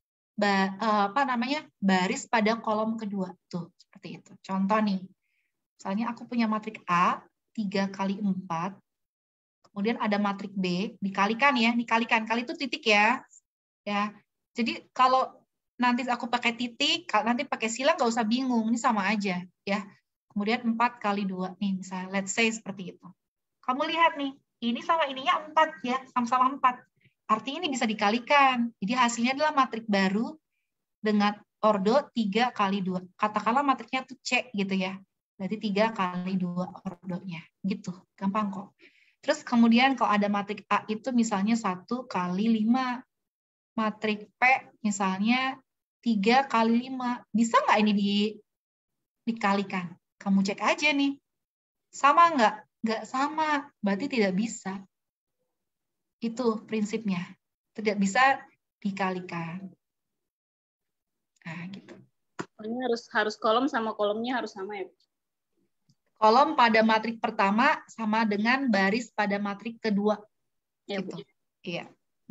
Speaker 2: baris pada kolom kedua. Tuh, seperti itu. Contoh nih. Misalnya aku punya matrik A 3 kali 4. Kemudian ada matrik B, dikalikan ya, kali itu titik ya. Ya. Jadi kalau nanti aku pakai titik, nanti pakai silang nggak usah bingung, ini sama aja ya. Kemudian 4 kali 2 nih, misalnya let's say seperti itu. Kamu lihat nih, ini sama ininya 4 ya, sama-sama 4. Artinya ini bisa dikalikan. Jadi hasilnya adalah matrik baru dengan ordo 3 kali 2. Katakanlah matriknya tuh C gitu ya. Berarti 3 kali 2 ordonya. Gitu, gampang kok. Terus kemudian kalau ada matrik A itu misalnya 1 kali 5. Matrik P misalnya 3 kali 5. Bisa nggak ini dikalikan? Kamu cek aja nih. Sama nggak? Nggak sama. Berarti tidak bisa. Itu prinsipnya. Tidak bisa dikalikan. Nah, gitu.
Speaker 4: Ini harus kolom sama kolomnya harus sama ya.
Speaker 2: Kolom pada matrik pertama sama dengan baris pada matrik kedua.
Speaker 4: Ya,
Speaker 2: gitu.
Speaker 4: Bu.
Speaker 2: Iya.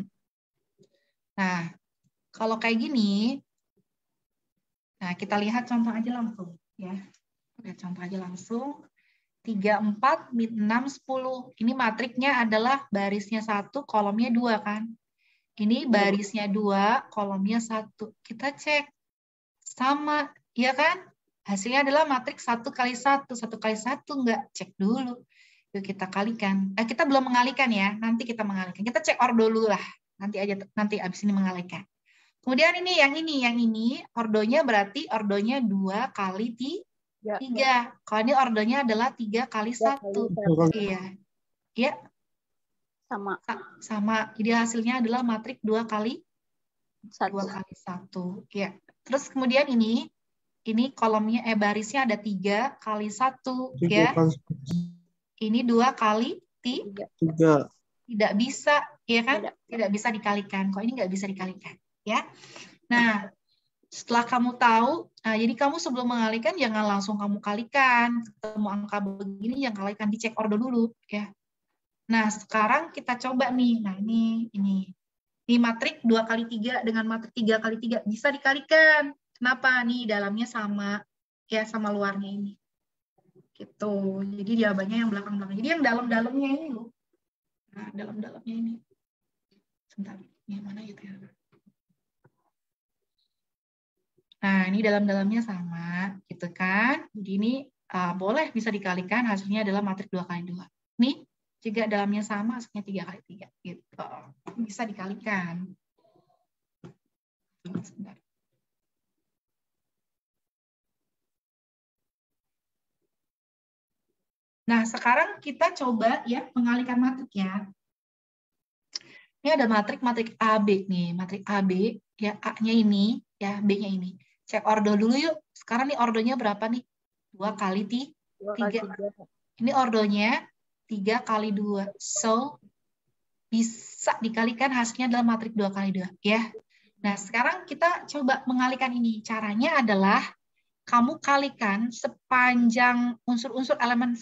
Speaker 2: Nah, kalau kayak gini, nah kita lihat contoh aja langsung ya. Lihat contoh aja langsung. 3, 4, 6, 10. Ini matriknya adalah barisnya 1, kolomnya 2 kan. Ini barisnya 2, kolomnya 1. Kita cek. Sama, ya kan? Hasilnya adalah matrik 1 kali 1. 1 kali 1 enggak. Cek dulu. Yuk kita kalikan. Kita belum mengalihkan ya. Nanti kita mengalihkan. Kita cek ordo dulu lah. Nanti abis ini mengalihkan. Kemudian yang ini ordonya berarti ordonya 2 kali 3. Kalau ini ordonya adalah 3 kali 1. Iya. Iya. Sama. Jadi hasilnya adalah matrik 2 kali 1. Ya. Terus kemudian ini kolomnya barisnya ada 3 kali 1 ya. Ini 2 kali 3. Tidak bisa, ya kan? Tidak bisa dikalikan. Kok ini nggak bisa dikalikan, ya? Nah, setelah kamu tahu, jadi kamu sebelum mengalihkan jangan langsung kamu kalikan. Ketemu angka begini yang kalikan, dicek ordo dulu, ya. Nah, sekarang kita coba nih. Nah, ini matrik 2 kali 3 dengan matrik 3 kali 3 bisa dikalikan. Kenapa? Nih dalamnya sama, ya sama luarnya ini. Gitu. Jadi jawabannya yang belakang-belakang. Jadi yang dalam-dalamnya ini loh. Nah, dalam-dalamnya ini. Sebentar, ini mana gitu ya. Nah, ini dalam-dalamnya sama, gitu kan. Jadi ini boleh bisa dikalikan, hasilnya adalah matrik 2 kali 2. Nih, juga dalamnya sama, hasilnya 3 kali 3. Gitu. Bisa dikalikan. Sebentar. Nah, sekarang kita coba ya mengalihkan matrik ya. Ini ada matrik AB nih, matrik AB ya, A-nya ini ya, B-nya ini. Cek ordo dulu yuk. Sekarang nih ordonya berapa nih? 2 kali 3. Ini ordonya 3 kali 2. So bisa dikalikan hasilnya adalah matrik 2 kali 2 ya. Nah, sekarang kita coba mengalihkan ini. Caranya adalah kamu kalikan sepanjang unsur-unsur elemen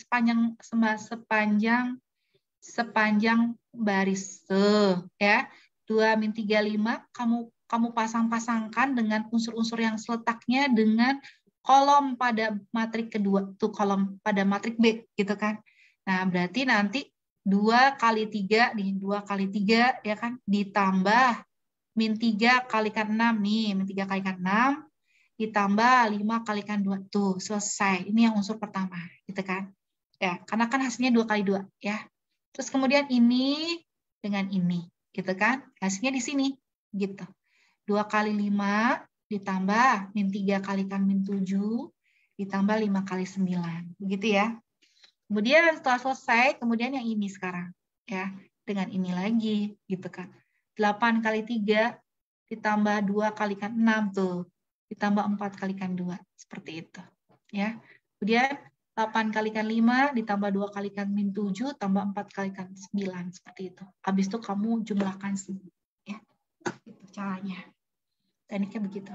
Speaker 2: sepanjang baris ya. 2 min 3 5 kamu pasang-pasangkan dengan unsur-unsur yang seletaknya dengan kolom pada matrik kedua, tuh kolom pada matrik B gitu kan. Nah, berarti nanti 2 kali 3 nih, 2 kali 3 ya kan, ditambah min 3 kalikan 6 nih, min 3 kalikan 6 ditambah 5 kalikan 2 tuh selesai. Ini yang unsur pertama gitu kan. Ya, karena kan hasilnya 2 kali 2 ya. Terus kemudian ini dengan ini gitu kan. Hasilnya di sini gitu. 2 kali 5 ditambah min 3 kalikan min 7 ditambah 5 kali 9. Begitu ya. Kemudian setelah selesai, kemudian yang ini sekarang ya, dengan ini lagi gitu kan. 8 kali 3 ditambah 2 kalikan 6 tuh, ditambah 4 kalikan 2, seperti itu ya. Kemudian 8 kalikan 5 ditambah 2 kalikan min 7 tambah 4 kalikan 9, seperti itu. Habis itu kamu jumlahkan semua ya. Itu caranya. Tekniknya begitu.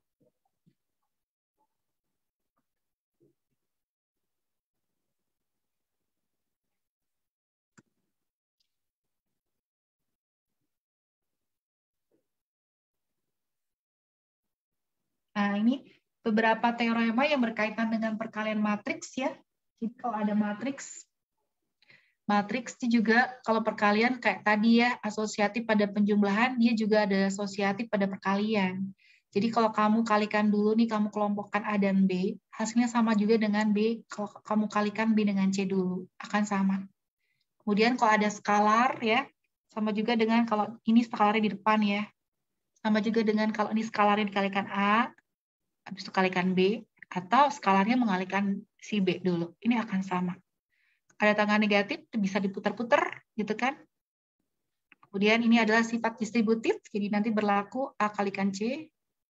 Speaker 2: Nah, ini beberapa teorema yang berkaitan dengan perkalian matriks ya. Jadi kalau ada matriks itu juga kalau perkalian kayak tadi ya, asosiatif pada penjumlahan, dia juga ada asosiatif pada perkalian. Jadi kalau kamu kalikan dulu nih, kamu kelompokkan A dan B, hasilnya sama juga dengan B. Kalau kamu kalikan B dengan C dulu, akan sama. Kemudian kalau ada skalar ya, sama juga dengan kalau ini skalarnya di depan ya. Sama juga dengan kalau ini skalarnya dikalikan A, habis itu kalikan B, atau skalarnya mengalihkan si B dulu. Ini akan sama. Ada tanggal negatif, bisa diputar-putar, gitu kan. Kemudian ini adalah sifat distributif, jadi nanti berlaku A kalikan C.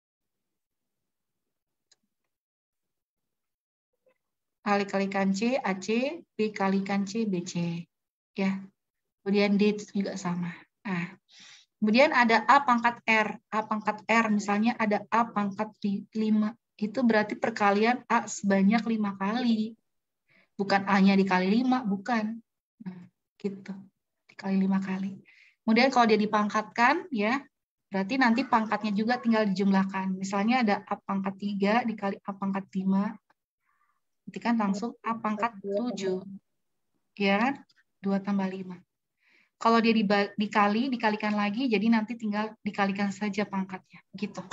Speaker 2: A kalikan C, AC, B kalikan C, BC. Ya. Kemudian D juga sama. Nah, kemudian ada A pangkat R. A pangkat R, misalnya ada A pangkat 5. Itu berarti perkalian A sebanyak 5 kali. Bukan A-nya dikali 5, bukan. Nah, gitu. Dikali 5 kali. Kemudian kalau dia dipangkatkan, ya, berarti nanti pangkatnya juga tinggal dijumlahkan. Misalnya ada A pangkat 3 dikali A pangkat 5. Berarti kan langsung A pangkat 7. Ya, 2 tambah 5. Kalau dia dikalikan lagi, jadi nanti tinggal dikalikan saja pangkatnya. Gitu.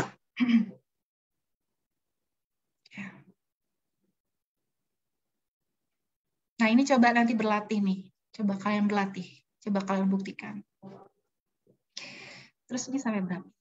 Speaker 2: Nah, ini coba nanti berlatih nih. Coba kalian berlatih. Coba kalian buktikan. Terus ini sampai berapa?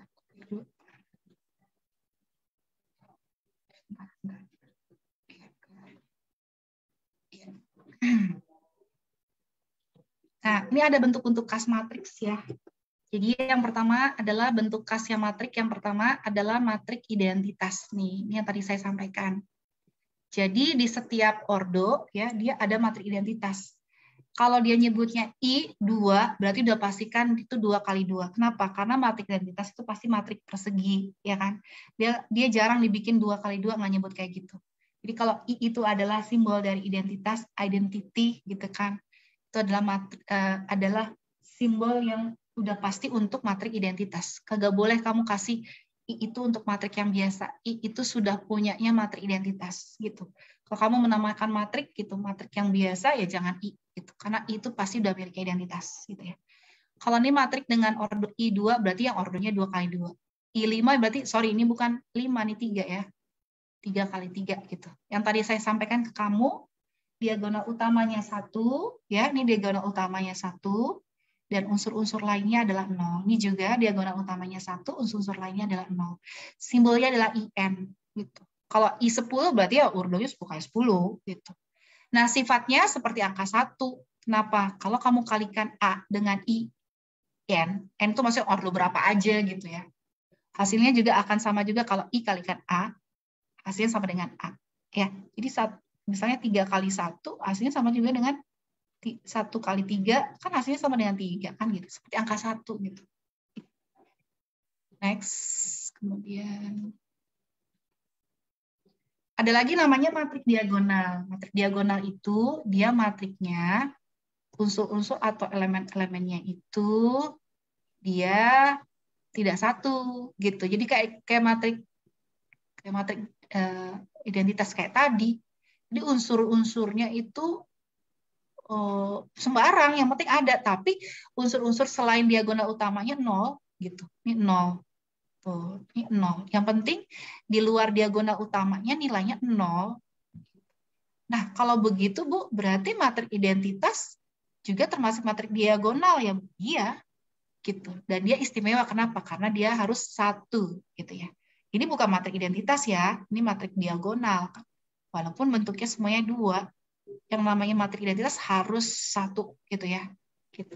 Speaker 2: Nah, ini ada bentuk-bentuk kas matriks ya. Jadi yang pertama adalah bentuk kasnya matrik. Yang pertama adalah matrik identitas nih. Ini yang tadi saya sampaikan. Jadi di setiap ordo ya dia ada matrik identitas. Kalau dia nyebutnya I2 berarti udah pastikan itu 2 kali 2. Kenapa? Karena matrik identitas itu pasti matrik persegi, ya kan? Dia jarang dibikin 2 kali 2, nggak nyebut kayak gitu. Jadi kalau I itu adalah simbol dari identitas, identity gitu kan. Itu adalah simbol yang udah pasti untuk matrik identitas. Kagak boleh kamu kasih I itu untuk matrik yang biasa. I itu sudah punyanya matrik identitas gitu. Kalau kamu menamakan matrik gitu, matrik yang biasa ya jangan I gitu. Karena I itu pasti udah memiliki identitas gitu ya. Kalau ini matrik dengan ordo I2 berarti yang ordonya 2 kali 2. I5 berarti ini bukan 5 nih 3 ya. 3 kali 3 gitu. Yang tadi saya sampaikan ke kamu, diagonal utamanya 1 ya, ini diagonal utamanya 1. Dan unsur-unsur lainnya adalah 0. Ini juga diagonal utamanya 1, unsur-unsur lainnya adalah 0. Simbolnya adalah IN. Gitu. Kalau I10 berarti ya ordonya 10 kali 10. Gitu. Nah, sifatnya seperti angka 1. Kenapa? Kalau kamu kalikan A dengan I, N itu maksudnya ordo berapa aja gitu ya. Hasilnya juga akan sama juga kalau I kalikan A, hasilnya sama dengan A. Ya, jadi misalnya 3 kali 1, hasilnya sama juga dengan 1 kali 3, kan hasilnya sama dengan 3, kan gitu. Seperti angka 1 gitu. Next, kemudian ada lagi namanya matrik diagonal. Matrik diagonal itu dia matriknya unsur-unsur atau elemen-elemennya itu dia tidak satu gitu. Jadi kayak matrik identitas kayak tadi. Jadi unsur-unsurnya itu sembarang, yang penting ada, tapi unsur-unsur selain diagonal utamanya 0 gitu. Ini 0. Tuh, ini 0. Yang penting di luar diagonal utamanya nilainya 0. Nah, kalau begitu Bu, berarti matrik identitas juga termasuk matrik diagonal ya, Bu? Iya. Gitu. Dan dia istimewa kenapa? Karena dia harus 1 gitu ya. Ini bukan matrik identitas ya, ini matrik diagonal. Walaupun bentuknya semuanya 2. Yang namanya matrik identitas harus 1 gitu ya. Gitu.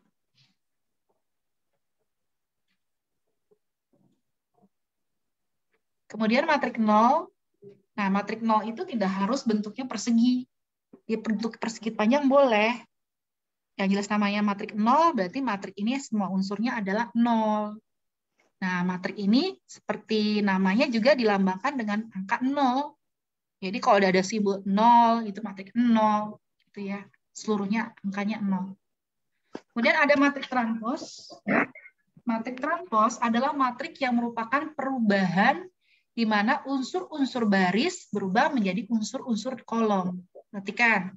Speaker 2: Kemudian matrik 0. Nah, matrik 0 itu tidak harus bentuknya persegi. Dia bentuk persegi panjang boleh. Yang jelas namanya matrik 0, berarti matrik ini semua unsurnya adalah 0. Nah, matrik ini seperti namanya juga dilambangkan dengan angka 0. Jadi kalau ada simbol 0, itu matrik 0. Gitu ya. Seluruhnya angkanya 0. Kemudian ada matrik transpos. Matrik transpos adalah matrik yang merupakan perubahan di mana unsur-unsur baris berubah menjadi unsur-unsur kolom. Perhatikan.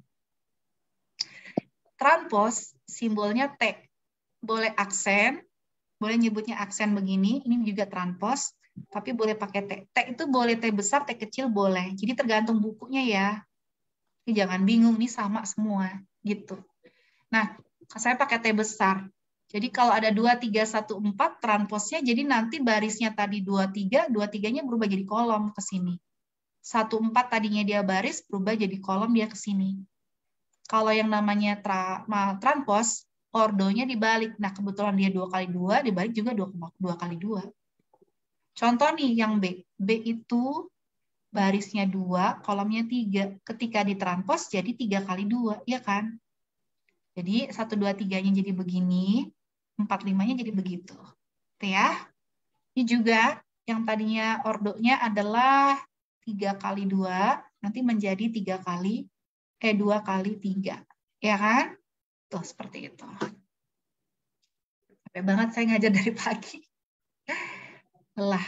Speaker 2: Transpos simbolnya T. Boleh aksen, boleh nyebutnya aksen begini, ini juga transpos, tapi boleh pakai T. T itu boleh T besar, T kecil boleh. Jadi tergantung bukunya ya. Ini jangan bingung, ini sama semua gitu. Nah, saya pakai T besar. Jadi kalau ada 2, 3, 1, 4, transposnya, jadi nanti barisnya tadi 2, 3, 2, 3-nya berubah jadi kolom ke sini. 1, 4 tadinya dia baris, berubah jadi kolom dia ke sini. Kalau yang namanya transpos, ordonya dibalik. Nah, kebetulan dia 2 kali 2, dibalik juga 2 kali 2. Contoh nih yang B. B itu barisnya 2, kolomnya 3. Ketika ditranspos jadi 3 kali 2, ya kan? Jadi 1, 2, 3-nya jadi begini, 4, 5-nya jadi begitu. Oke ya. Ini juga yang tadinya ordonya adalah 3 kali 2, nanti menjadi 2 kali 3. Ya kan? Tuh, seperti itu. Capek banget saya ngajar dari pagi. Lelah.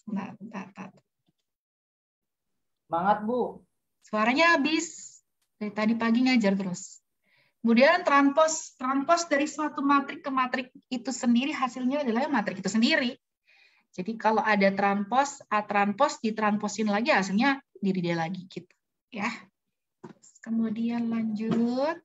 Speaker 6: Semangat, Bu.
Speaker 2: Suaranya habis. Dari tadi pagi ngajar terus. Kemudian transpos dari suatu matrik ke matrik itu sendiri hasilnya adalah matrik itu sendiri. Jadi kalau ada transpos, A transpos ditransposin lagi hasilnya diri dia lagi gitu, ya. Kemudian lanjut.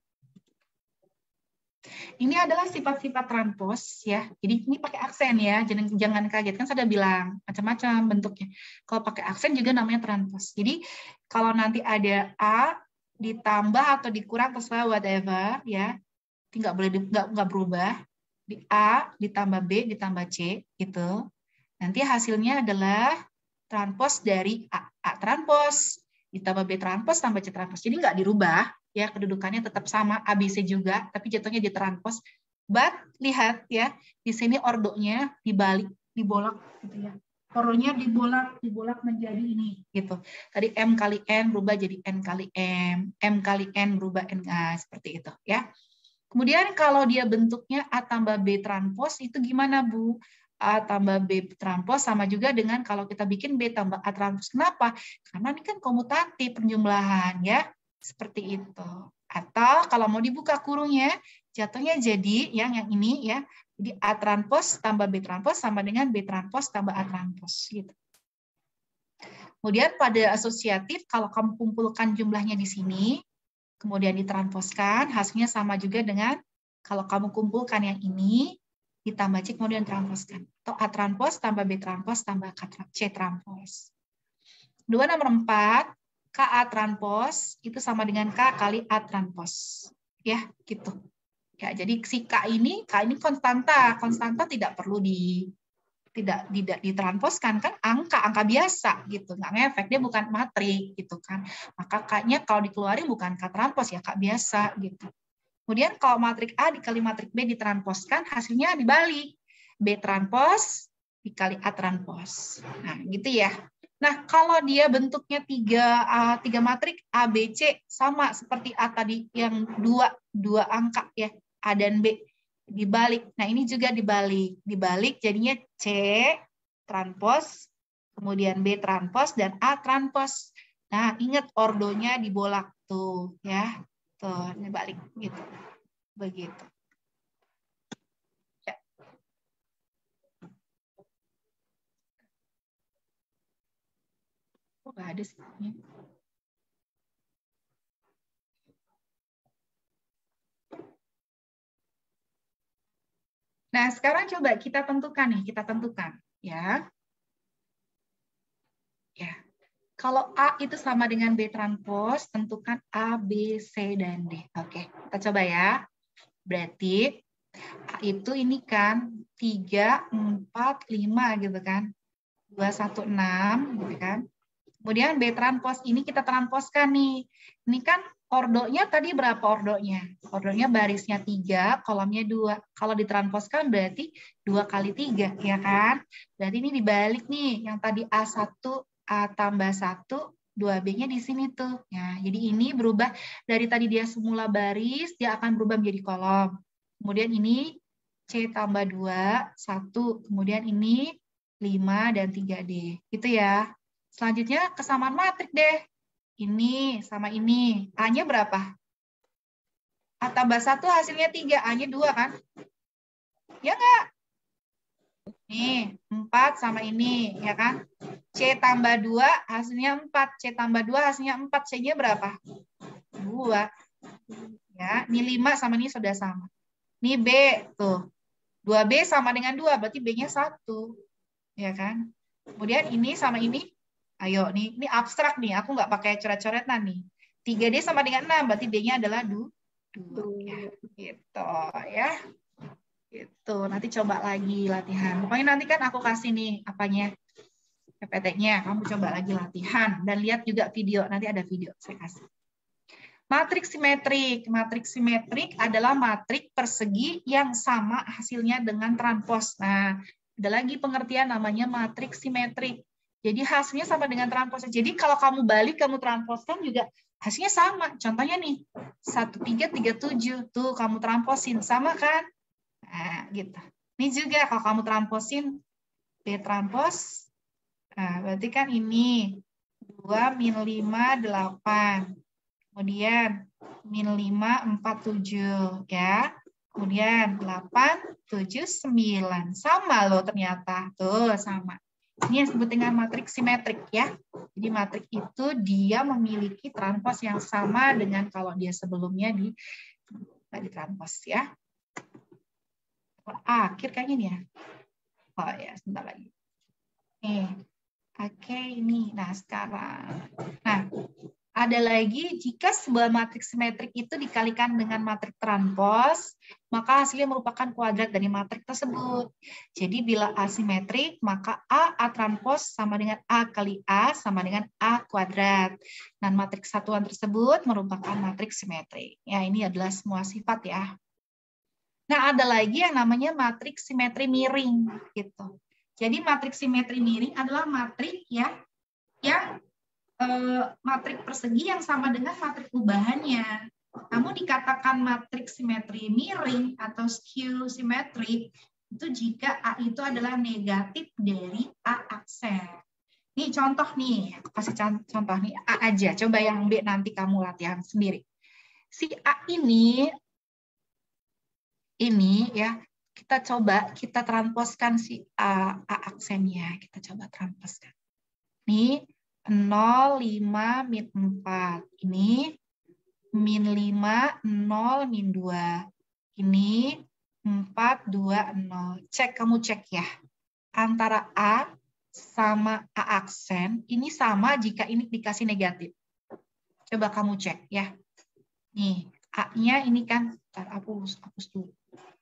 Speaker 2: Ini adalah sifat-sifat transpos ya. Jadi ini pakai aksen ya, jangan kaget kan saya udah bilang macam-macam bentuknya. Kalau pakai aksen juga namanya transpos. Jadi kalau nanti ada A ditambah atau dikurang terserah whatever ya, nggak boleh nggak berubah. Di A ditambah B ditambah C gitu. Nanti hasilnya adalah transpos dari A transpos ditambah B transpos tambah C transpos. Jadi nggak dirubah ya, kedudukannya tetap sama ABC juga, tapi jatuhnya ditranspos. But lihat ya, di sini ordonya dibalik, dibolak gitu ya. Ordonya dibolak menjadi ini gitu. Tadi M kali N berubah jadi N kali M kali N berubah N, seperti itu ya. Kemudian kalau dia bentuknya A tambah B transpos itu gimana Bu? A tambah B transpos sama juga dengan kalau kita bikin B tambah A transpos. Kenapa? Karena ini kan komutatif penjumlahan ya. Seperti itu. Atau kalau mau dibuka kurungnya, jatuhnya jadi yang ini ya. Jadi A transpos tambah B transpos sama dengan B transpos tambah A transpos gitu. Kemudian pada asosiatif kalau kamu kumpulkan jumlahnya di sini, kemudian ditransposkan, hasilnya sama juga dengan kalau kamu kumpulkan yang ini ditambah C kemudian transposkan. Atau A transpos tambah B transpos tambah C transpos. Kedua nomor 4, KA transpos itu sama dengan K kali A transpos. Ya, gitu. Ya, jadi si K ini konstanta. Konstanta tidak perlu tidak ditranposkan, kan angka biasa gitu, nggak ngefek, dia bukan matrik gitu kan. Maka K-nya kalau dikeluarin bukan K transpos ya, K biasa gitu. Kemudian kalau matrik A dikali matrik B ditranposkan, hasilnya dibalik. B transpos dikali A transpos. Nah, gitu ya. Nah, kalau dia bentuknya tiga matrik A, B, C sama seperti A tadi yang dua angka ya, A dan B dibalik. Nah, ini juga dibalik. Dibalik jadinya C transpos, kemudian B transpos dan A transpos. Nah, ingat ordonya dibolak tuh ya. Tuh, dibalik gitu. Begitu. Ya. Oh, nggak ada sih. Nah, sekarang coba kita tentukan ya. Ya. Kalau A itu sama dengan B transpos, tentukan A, B, C, dan D. Oke, kita coba ya. Berarti A itu ini kan 3, 4, 5 gitu kan. 2, 1, 6 gitu kan. Kemudian B transpos ini kita transposkan nih. Ini kan ordonya tadi berapa ordonya? Ordonya barisnya 3, kolomnya 2. Kalau ditransposkan berarti 2 kali 3, ya kan? Berarti ini dibalik nih. Yang tadi A1, A tambah 1, 2B-nya di sini tuh. Ya, jadi ini berubah dari tadi dia semula baris, dia akan berubah menjadi kolom. Kemudian ini C tambah 2, 1. Kemudian ini 5 dan 3D. Gitu ya. Selanjutnya kesamaan matrik deh. Ini sama ini. A-nya berapa? A tambah 1 hasilnya 3. A-nya 2 kan? Ya enggak? Nih, 4 sama ini. Ya kan? C tambah 2 hasilnya 4. C tambah 2 hasilnya 4. C-nya berapa? 2. Ya, ini 5 sama ini sudah sama. Ini B. Tuh. 2B sama dengan 2. Berarti B-nya 1. Ya kan? Kemudian ini sama ini. Ayo, ini abstrak nih. Aku nggak pakai coret-coretan nih. 3D sama dengan 6, berarti D-nya adalah 2. Ya, gitu ya. Gitu. Nanti coba lagi latihan. Pokoknya nanti kan aku kasih nih apanya PPT-nya. Kamu coba lagi latihan dan lihat juga video. Nanti ada video saya kasih. Matriks simetrik. Matriks simetrik adalah matrik persegi yang sama hasilnya dengan transpos. Nah, ada lagi pengertian namanya matriks simetrik. Jadi hasilnya sama dengan transpos. Jadi kalau kamu balik, kamu transposkan juga hasilnya sama. Contohnya nih, 1337. Tuh kamu transposin. Sama kan? Nah, gitu. Ini juga kalau kamu transposin B transpos. Nah, berarti kan ini 2 min 5, 8. Kemudian min 5, 4, 7. Ya. Kemudian 8, 7, 9. Sama loh ternyata. Tuh, sama. Ini yang disebut dengan matriks simetrik ya. Jadi matrik itu dia memiliki transpos yang sama dengan kalau dia sebelumnya ditranspos ya. Akhir kayaknya nih ya. Oh ya, sebentar lagi. Oke, ini. Nah, sekarang. Nah, ada lagi, jika sebuah matriks simetrik itu dikalikan dengan matrik transpos, maka hasilnya merupakan kuadrat dari matrik tersebut. Jadi bila asimetrik, maka A transpos sama dengan A kali A sama dengan A kuadrat. Dan matriks satuan tersebut merupakan matriks simetrik. Ya, ini adalah semua sifat ya. Nah, ada lagi yang namanya matriks simetri miring. Gitu. Jadi matriks simetri miring adalah matrik ya yang matrik persegi yang sama dengan matrik ubahannya. Namun dikatakan matrik simetri miring atau skew simetrik itu jika A itu adalah negatif dari A aksen. Nih contoh nih, aku kasih contoh nih A aja. Coba yang B nanti kamu latihan sendiri. Si A ini ya kita transposkan si A aksennya. Kita coba transposkan. Nih 0, 5, min 4. Ini min 5, 0, min 2. Ini 4, 2, 0. Kamu cek ya. Antara A sama A aksen, ini sama jika ini dikasih negatif. Coba kamu cek ya. Nih, A-nya ini kan, ntar hapus dulu.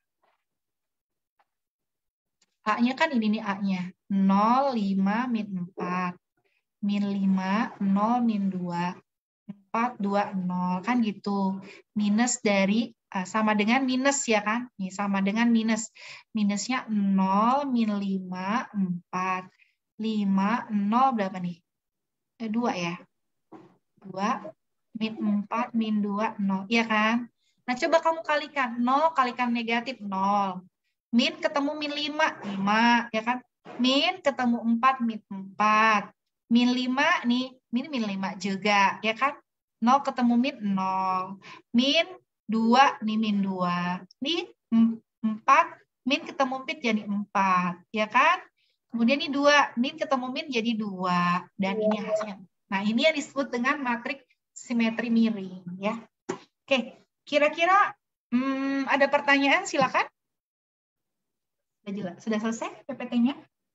Speaker 2: A-nya kan ini nih A-nya. 0, 5, min 4. Min 5, 0, min 2. 4, 2, 0. Kan gitu. Minus dari, sama dengan minus ya kan? Nih, sama dengan minus. Minusnya 0, min 5, 4. 5, 0 berapa nih? 2 ya? 2, min 4, min 2, 0. Iya kan? Nah, coba kamu kalikan. 0 kalikan negatif 0. Min ketemu min 5, 5. Ya kan? Min ketemu 4, min 4. Min 5 nih, min 5 juga. Ya kan? 0 ketemu min 0. Min 2, nih min 2. Nih 4, min ketemu min jadi 4. Ya kan? Kemudian ini 2, min ketemu min jadi 2. Dan ini hasilnya. Nah, ini yang disebut dengan matriks simetri miring. Ya. Oke, kira-kira ada pertanyaan? Silakan. Sudah selesai PPT-nya?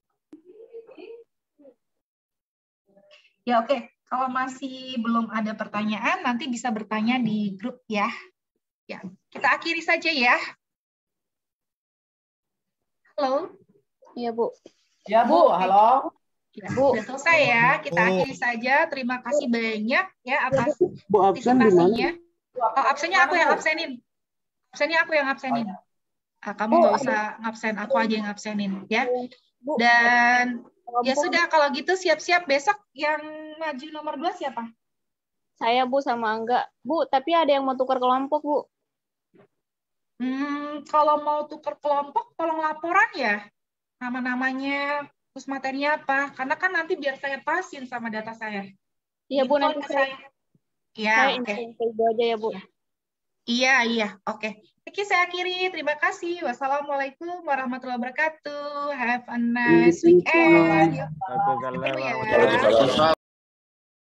Speaker 2: Ya, oke. Kalau masih belum ada pertanyaan, nanti bisa bertanya di grup ya. Ya, kita akhiri saja ya. Halo.
Speaker 4: Iya, Bu.
Speaker 6: Ya, Bu. Halo.
Speaker 2: Ya, sudah selesai ya. Kita akhiri saja. Terima kasih banyak ya atas partisipasinya. Oh, absennya aku yang absenin. Absennya aku yang absenin. Kamu nggak usah ngabsen, aku aja yang ngabsenin ya. Dan ya sudah, kalau gitu siap-siap besok yang maju nomor 2 siapa?
Speaker 4: Saya, Bu, sama Angga. Bu, tapi ada yang mau tukar kelompok, Bu.
Speaker 2: Kalau mau tukar kelompok, tolong laporan ya. Nama-namanya, terus materinya apa. Karena kan nanti biar saya pasin sama data saya.
Speaker 4: Iya, Bu, nanti saya info aja ya, Bu.
Speaker 2: Iya, oke. Oke, saya akhiri. Terima kasih. Wassalamualaikum warahmatullahi wabarakatuh. Have a nice weekend. Yuk.